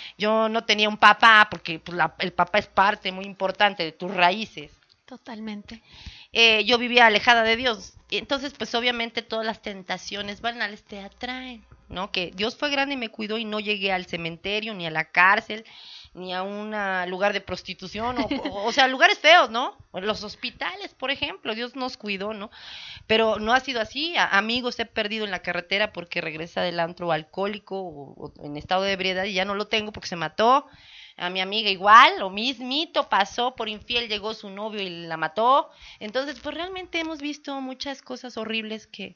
Yo no tenía un papá, porque pues, la, el papá es parte muy importante de tus raíces. Totalmente. Eh, yo vivía alejada de Dios. Entonces, pues obviamente todas las tentaciones banales te atraen, ¿no? Que Dios fue grande y me cuidó y no llegué al cementerio, ni a la cárcel, ni a un lugar de prostitución, o, o, o sea, lugares feos, ¿no? Los hospitales, por ejemplo, Dios nos cuidó, ¿no? Pero no ha sido así. A, amigos he perdido en la carretera porque regresa del antro alcohólico o, o en estado de ebriedad y ya no lo tengo porque se mató. A mi amiga igual, lo mismito pasó, por infiel llegó su novio y la mató. Entonces, pues realmente hemos visto muchas cosas horribles que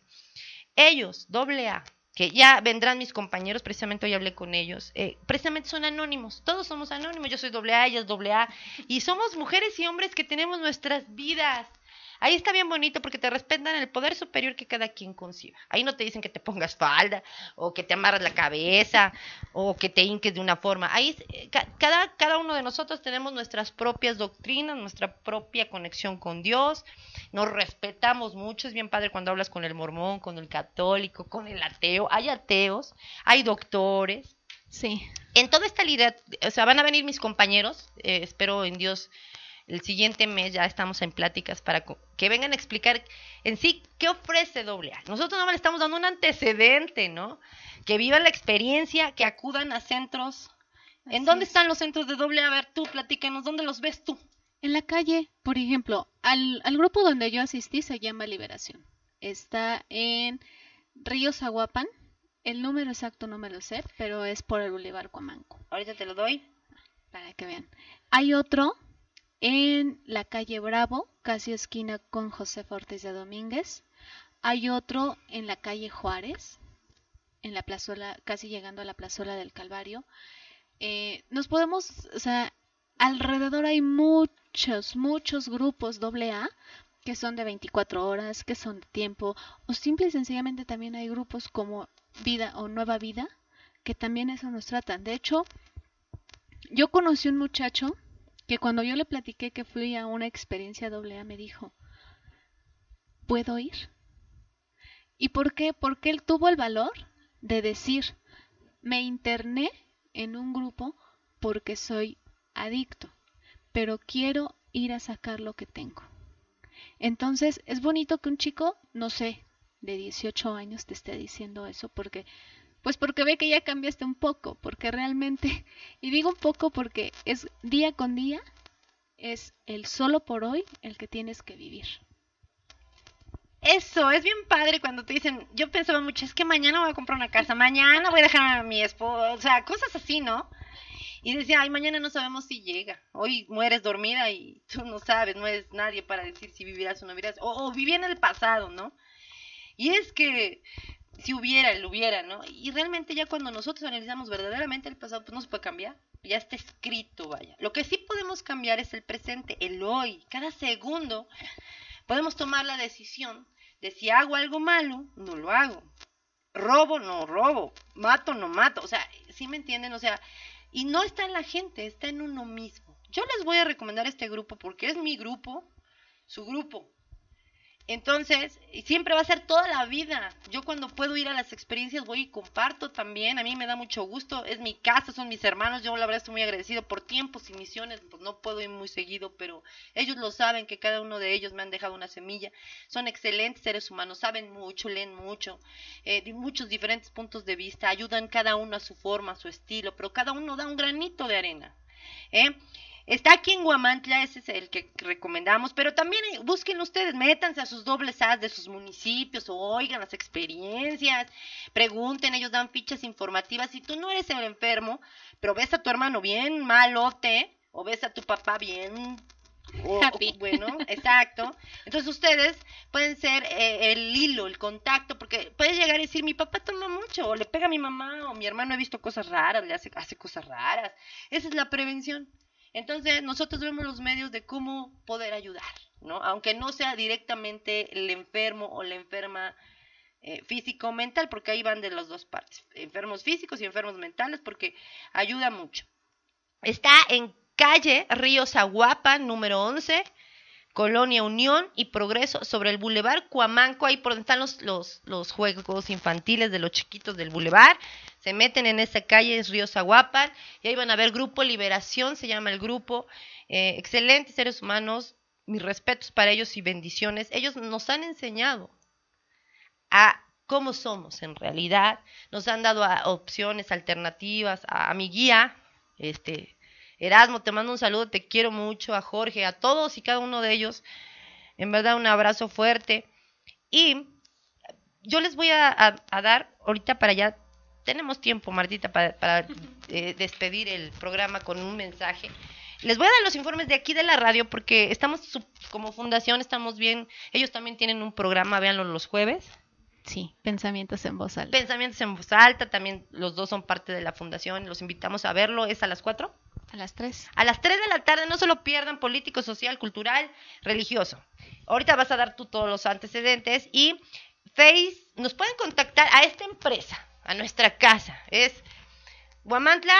ellos, doble A, que ya vendrán mis compañeros, precisamente hoy hablé con ellos, eh, precisamente son anónimos, todos somos anónimos, yo soy doble A, ella es doble A, y somos mujeres y hombres que tenemos nuestras vidas. Ahí está bien bonito porque te respetan el poder superior que cada quien conciba. Ahí no te dicen que te pongas falda, o que te amarras la cabeza, o que te hinques de una forma. Ahí cada, cada uno de nosotros tenemos nuestras propias doctrinas, nuestra propia conexión con Dios. Nos respetamos mucho, es bien padre cuando hablas con el mormón, con el católico, con el ateo. Hay ateos, hay doctores. Sí. En toda esta línea, o sea, van a venir mis compañeros, eh, espero en Dios. El siguiente mes ya estamos en pláticas para que vengan a explicar en sí qué ofrece doble A. Nosotros no le estamos dando un antecedente, ¿no? Que vivan la experiencia, que acudan a centros ¿En Así dónde es. están los centros de doble A? A ver, tú platícanos, ¿dónde los ves tú? En la calle, por ejemplo, al, al grupo donde yo asistí se llama Liberación. Está en Río Zaguapan. El número exacto no me lo sé, pero es por el Boulevard Cuamanco, Ahorita te lo doy. para que vean. Hay otro en la calle Bravo, casi esquina con José Ortiz de Domínguez. Hay otro en la calle Juárez, en la plazuela, casi llegando a la plazuela del Calvario. Eh, nos podemos, o sea, alrededor hay muchos, muchos grupos doble A que son de veinticuatro horas, que son de tiempo, o simple y sencillamente también hay grupos como Vida o Nueva Vida, que también eso nos tratan. De hecho, yo conocí un muchacho que cuando yo le platiqué que fui a una experiencia doble A me dijo, ¿puedo ir? ¿Y por qué? Porque él tuvo el valor de decir, me interné en un grupo porque soy adicto, pero quiero ir a sacar lo que tengo. Entonces, es bonito que un chico, no sé, de dieciocho años te esté diciendo eso, porque, pues porque ve que ya cambiaste un poco, porque realmente, y digo un poco porque es día con día, es el solo por hoy el que tienes que vivir. Eso, es bien padre cuando te dicen, yo pensaba mucho, es que mañana voy a comprar una casa, mañana voy a dejar a mi esposo, o sea, cosas así, ¿no? Y decía, ay, mañana no sabemos si llega, hoy mueres dormida y tú no sabes, no eres nadie para decir si vivirás o no vivirás, o, o viví en el pasado, ¿no? Y es que si hubiera, el hubiera, ¿no? Y realmente ya cuando nosotros analizamos verdaderamente el pasado, pues no se puede cambiar, ya está escrito, vaya. Lo que sí podemos cambiar es el presente, el hoy, cada segundo podemos tomar la decisión de si hago algo malo, no lo hago, robo, no robo, mato, no mato, o sea, ¿sí me entienden? O sea, y no está en la gente, está en uno mismo. Yo les voy a recomendar este grupo porque es mi grupo, su grupo. Entonces, siempre va a ser toda la vida. Yo cuando puedo ir a las experiencias voy y comparto también. A mí me da mucho gusto. Es mi casa, son mis hermanos. Yo la verdad estoy muy agradecido por tiempos y misiones. Pues no puedo ir muy seguido, pero ellos lo saben que cada uno de ellos me han dejado una semilla. Son excelentes seres humanos, saben mucho, leen mucho, eh, de muchos diferentes puntos de vista. Ayudan cada uno a su forma, a su estilo, pero cada uno da un granito de arena. ¿Eh? Está aquí en Huamantla, ese es el que recomendamos, pero también eh, busquen ustedes, métanse a sus dobles A's de sus municipios, o oigan las experiencias, pregunten, ellos dan fichas informativas. Si tú no eres el enfermo, pero ves a tu hermano bien malote, o ves a tu papá bien o, Happy. o, bueno, exacto, entonces ustedes pueden ser eh, el hilo, el contacto, porque puedes llegar y decir, mi papá toma mucho, o le pega a mi mamá, o mi hermano he visto cosas raras, le hace, hace cosas raras. Esa es la prevención. Entonces nosotros vemos los medios de cómo poder ayudar, ¿no? Aunque no sea directamente el enfermo o la enferma eh, físico o mental, porque ahí van de las dos partes, enfermos físicos y enfermos mentales, porque ayuda mucho. Está en calle Río Zaguapan, número once, Colonia Unión y Progreso, sobre el Boulevard Cuamanco, ahí por donde están los, los, los juegos infantiles de los chiquitos del Boulevard. Se meten en esa calle, es Río Zaguapan, y ahí van a ver Grupo Liberación, se llama el grupo. Eh, excelentes seres humanos, mis respetos para ellos y bendiciones. Ellos nos han enseñado a cómo somos en realidad, nos han dado a, opciones, alternativas, a, a mi guía, este... Erasmo, te mando un saludo, te quiero mucho, a Jorge, a todos y cada uno de ellos, en verdad un abrazo fuerte. Y yo les voy a, a, a dar, ahorita para allá, tenemos tiempo, Martita, para, para eh, despedir el programa con un mensaje. Les voy a dar los informes de aquí de la radio, porque estamos, como fundación, estamos bien, ellos también tienen un programa, véanlo los jueves. Sí, pensamientos en voz alta. Pensamientos en voz alta, también los dos son parte de la fundación, los invitamos a verlo, ¿es a las cuatro? A las tres. A las tres de la tarde, no se lo pierdan, político, social, cultural, religioso. Ahorita vas a dar tú todos los antecedentes. Y Face, nos pueden contactar a esta empresa, a nuestra casa. Es Huamantla,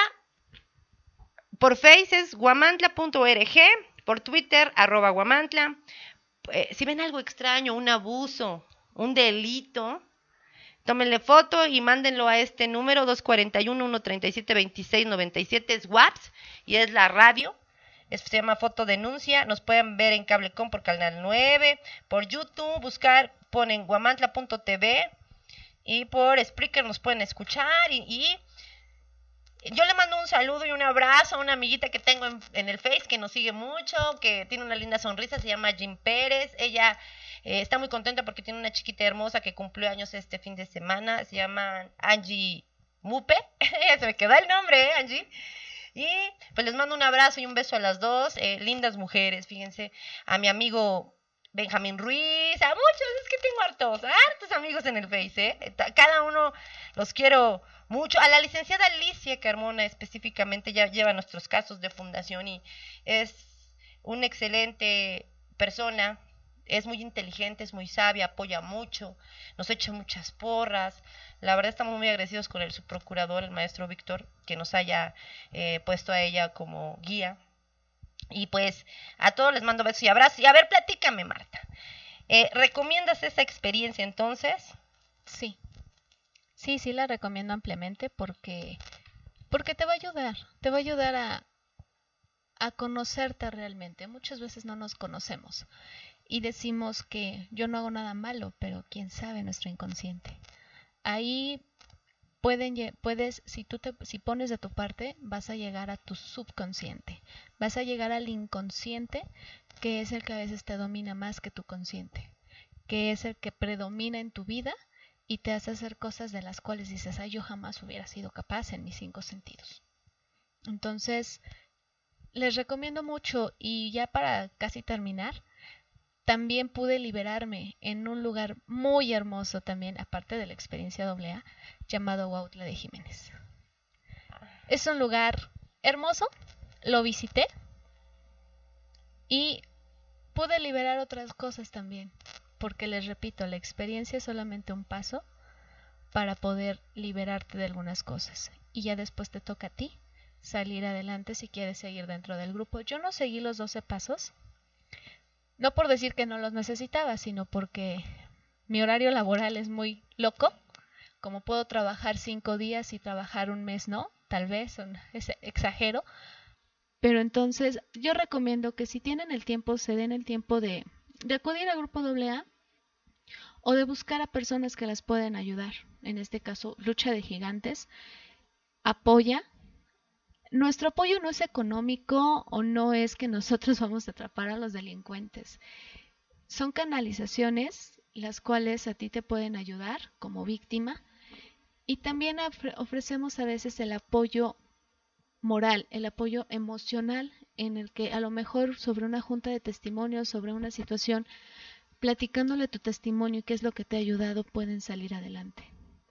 por Face es huamantla punto org, por Twitter, arroba Huamantla. Eh, si ven algo extraño, un abuso, un delito, tómenle foto y mándenlo a este número dos cuatro uno, uno tres siete, dos seis nueve siete, es WhatsApp y es la radio. Esto se llama Fotodenuncia. Nos pueden ver en Cablecom por Canal nueve, por YouTube, buscar, ponen huamantla punto t v y por Spreaker nos pueden escuchar y, y yo le mando un saludo y un abrazo a una amiguita que tengo en, en el Face, que nos sigue mucho, que tiene una linda sonrisa, se llama Jim Pérez. Ella eh, está muy contenta porque tiene una chiquita hermosa que cumplió años este fin de semana, se llama Angie Mupe, se me quedó el nombre, ¿eh, Angie? Y pues les mando un abrazo y un beso a las dos, eh, lindas mujeres, fíjense, a mi amigo Benjamín Ruiz, a muchos, es que tengo hartos, hartos amigos en el Face, ¿eh? Cada uno los quiero mucho. A la licenciada Alicia Carmona específicamente ya lleva nuestros casos de fundación y es una excelente persona, es muy inteligente, es muy sabia, apoya mucho, nos echa muchas porras. La verdad estamos muy agradecidos con el subprocurador, el maestro Víctor, que nos haya eh, puesto a ella como guía. Y pues a todos les mando besos y abrazos. Y a ver, platícame, Marta. Eh, ¿Recomiendas esa experiencia entonces? Sí, sí, sí la recomiendo ampliamente porque, porque te va a ayudar, te va a ayudar a, a conocerte realmente. Muchas veces no nos conocemos y decimos que yo no hago nada malo, pero quién sabe nuestro inconsciente. Ahí pueden, puedes, si tú te, si pones de tu parte, vas a llegar a tu subconsciente, vas a llegar al inconsciente, que es el que a veces te domina más que tu consciente, que es el que predomina en tu vida y te hace hacer cosas de las cuales dices, ay, yo jamás hubiera sido capaz en mis cinco sentidos. Entonces, les recomiendo mucho y ya para casi terminar, también pude liberarme en un lugar muy hermoso también, aparte de la experiencia doble A, llamado Huautla de Jiménez. Es un lugar hermoso, lo visité y pude liberar otras cosas también, porque les repito, la experiencia es solamente un paso para poder liberarte de algunas cosas y ya después te toca a ti salir adelante si quieres seguir dentro del grupo. Yo no seguí los doce pasos, no por decir que no los necesitaba, sino porque mi horario laboral es muy loco. Como puedo trabajar cinco días y trabajar un mes no, tal vez, es exagero. Pero entonces yo recomiendo que si tienen el tiempo, se den el tiempo de, de acudir al grupo doble A o de buscar a personas que las pueden ayudar. En este caso, Lucha de Gigantes apoya. Nuestro apoyo no es económico o no es que nosotros vamos a atrapar a los delincuentes. Son canalizaciones las cuales a ti te pueden ayudar como víctima y también ofrecemos a veces el apoyo moral, el apoyo emocional en el que a lo mejor sobre una junta de testimonios, sobre una situación, platicándole tu testimonio y qué es lo que te ha ayudado, pueden salir adelante.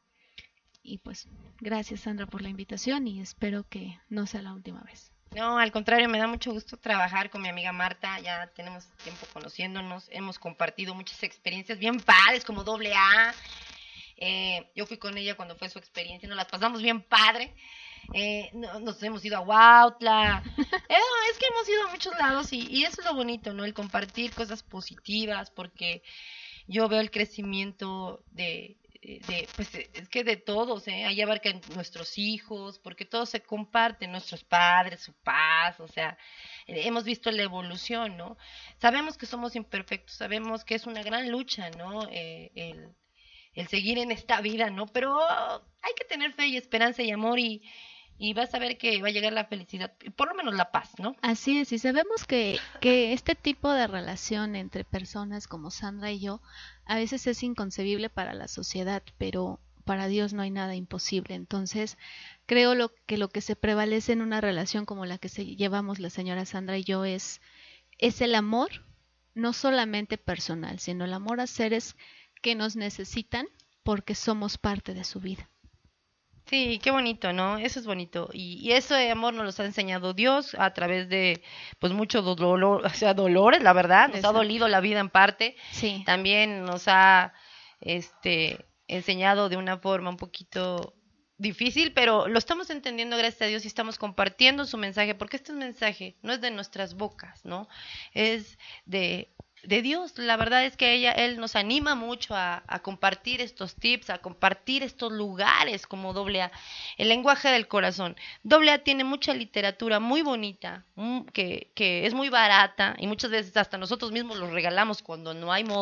Y pues, gracias Sandra por la invitación y espero que no sea la última vez. No, al contrario, me da mucho gusto trabajar con mi amiga Marta, ya tenemos tiempo conociéndonos, hemos compartido muchas experiencias bien padres como doble A, eh, yo fui con ella cuando fue su experiencia, nos las pasamos bien padre, eh, no, nos hemos ido a Huautla, eh, es que hemos ido a muchos lados y, y eso es lo bonito, ¿no? El compartir cosas positivas, porque yo veo el crecimiento de... De, pues es que de todos, ¿eh? Ahí abarcan nuestros hijos, porque todos se comparten, nuestros padres, su paz, o sea, eh, hemos visto la evolución, ¿no? Sabemos que somos imperfectos, sabemos que es una gran lucha, ¿no? Eh, el, el seguir en esta vida, ¿no? Pero hay que tener fe y esperanza y amor y, y vas a ver que va a llegar la felicidad, por lo menos la paz, ¿no? Así es, y sabemos que, que este tipo de relación entre personas como Sandra y yo a veces es inconcebible para la sociedad, pero para Dios no hay nada imposible. Entonces, creo lo, que lo que se prevalece en una relación como la que se, llevamos la señora Sandra y yo es, es el amor, no solamente personal, sino el amor a seres que nos necesitan porque somos parte de su vida. Sí, qué bonito, ¿no? Eso es bonito. Y, y eso de amor nos lo ha enseñado Dios a través de, pues, mucho dolor, o sea, dolores, la verdad. Nos Exacto. ha dolido la vida en parte. Sí. También nos ha, este, enseñado de una forma un poquito difícil, pero lo estamos entendiendo, gracias a Dios, y estamos compartiendo su mensaje, porque este mensaje no es de nuestras bocas, ¿no? Es de... de Dios. La verdad es que ella, él nos anima mucho a, a compartir estos tips, a compartir estos lugares como doble A, el lenguaje del corazón. doble A tiene mucha literatura muy bonita, que, que es muy barata y muchas veces hasta nosotros mismos los regalamos cuando no hay modo.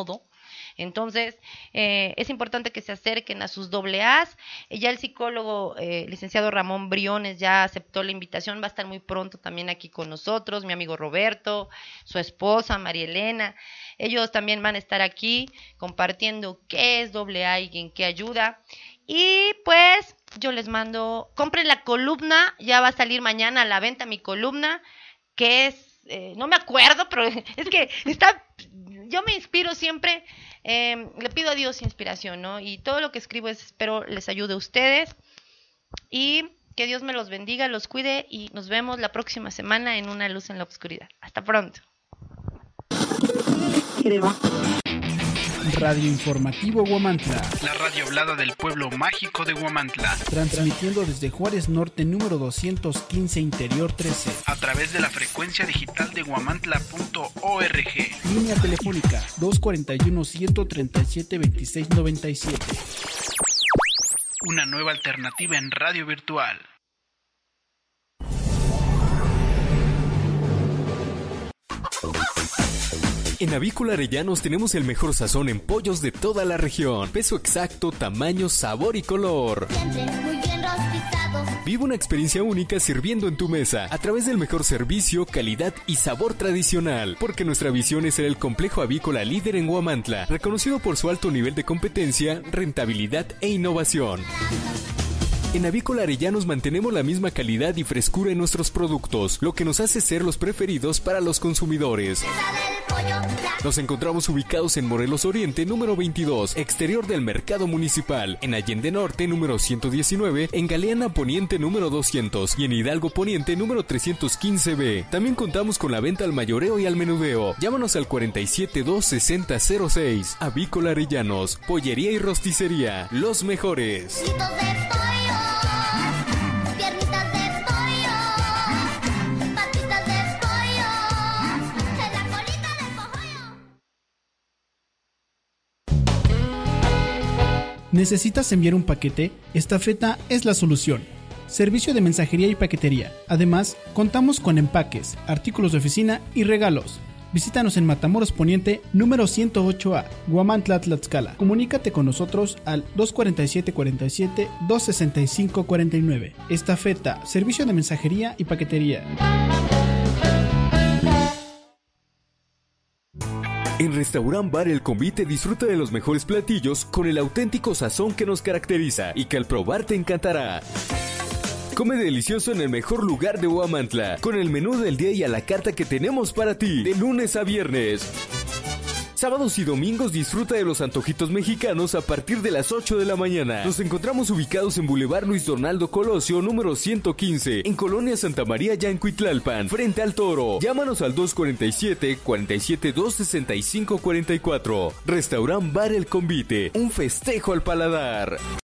Entonces, eh, es importante que se acerquen a sus doble A's. Ya el psicólogo, eh, licenciado Ramón Briones, ya aceptó la invitación, va a estar muy pronto también aquí con nosotros, mi amigo Roberto, su esposa María Elena. Ellos también van a estar aquí compartiendo qué es doble A y en qué ayuda. Y pues yo les mando, compren la columna, ya va a salir mañana a la venta mi columna, que es, eh, no me acuerdo, pero es que está, yo me inspiro siempre, eh, le pido a Dios inspiración, ¿no? Y todo lo que escribo es, espero les ayude a ustedes y que Dios me los bendiga, los cuide y nos vemos la próxima semana en Una Luz en la Oscuridad. Hasta pronto. Radio Informativo Huamantla. La radio hablada del pueblo mágico de Huamantla. Transmitiendo desde Juárez Norte, número doscientos quince, Interior trece. A través de la frecuencia digital de huamantla punto org. Línea telefónica dos cuatro uno, uno tres siete, dos seis nueve siete. Una nueva alternativa en radio virtual. En Avícola Arellanos tenemos el mejor sazón en pollos de toda la región. Peso exacto, tamaño, sabor y color. Siempre muy bien rostizados. Vive una experiencia única sirviendo en tu mesa a través del mejor servicio, calidad y sabor tradicional. Porque nuestra visión es ser el complejo avícola líder en Huamantla, reconocido por su alto nivel de competencia, rentabilidad e innovación. En Avícola Arellanos mantenemos la misma calidad y frescura en nuestros productos, lo que nos hace ser los preferidos para los consumidores. Nos encontramos ubicados en Morelos Oriente, número veintidós, exterior del Mercado Municipal, en Allende Norte, número ciento diecinueve, en Galeana Poniente, número doscientos, y en Hidalgo Poniente, número trescientos quince B. También contamos con la venta al mayoreo y al menudeo. Llámanos al cuarenta y siete, dos sesenta, cero seis. Avícola Arellanos, pollería y rosticería, los mejores. ¿Necesitas enviar un paquete? Estafeta es la solución. Servicio de mensajería y paquetería. Además, contamos con empaques, artículos de oficina y regalos. Visítanos en Matamoros Poniente, número ciento ocho A, Huamantla, Tlaxcala. Comunícate con nosotros al dos cuatro siete, cuarenta y siete, dos sesenta y cinco, cuarenta y nueve. Estafeta, servicio de mensajería y paquetería. En Restaurant Bar El Convite disfruta de los mejores platillos con el auténtico sazón que nos caracteriza y que al probar te encantará. Come delicioso en el mejor lugar de Huamantla, con el menú del día y a la carta que tenemos para ti, de lunes a viernes. Sábados y domingos disfruta de los antojitos mexicanos a partir de las ocho de la mañana. Nos encontramos ubicados en Boulevard Luis Donaldo Colosio, número ciento quince, en Colonia Santa María, Yancuitlalpan, frente al Toro. Llámanos al dos cuarenta y siete, cuarenta y siete, dos sesenta y cinco, cuarenta y cuatro. Restaurant Bar El Convite, un festejo al paladar.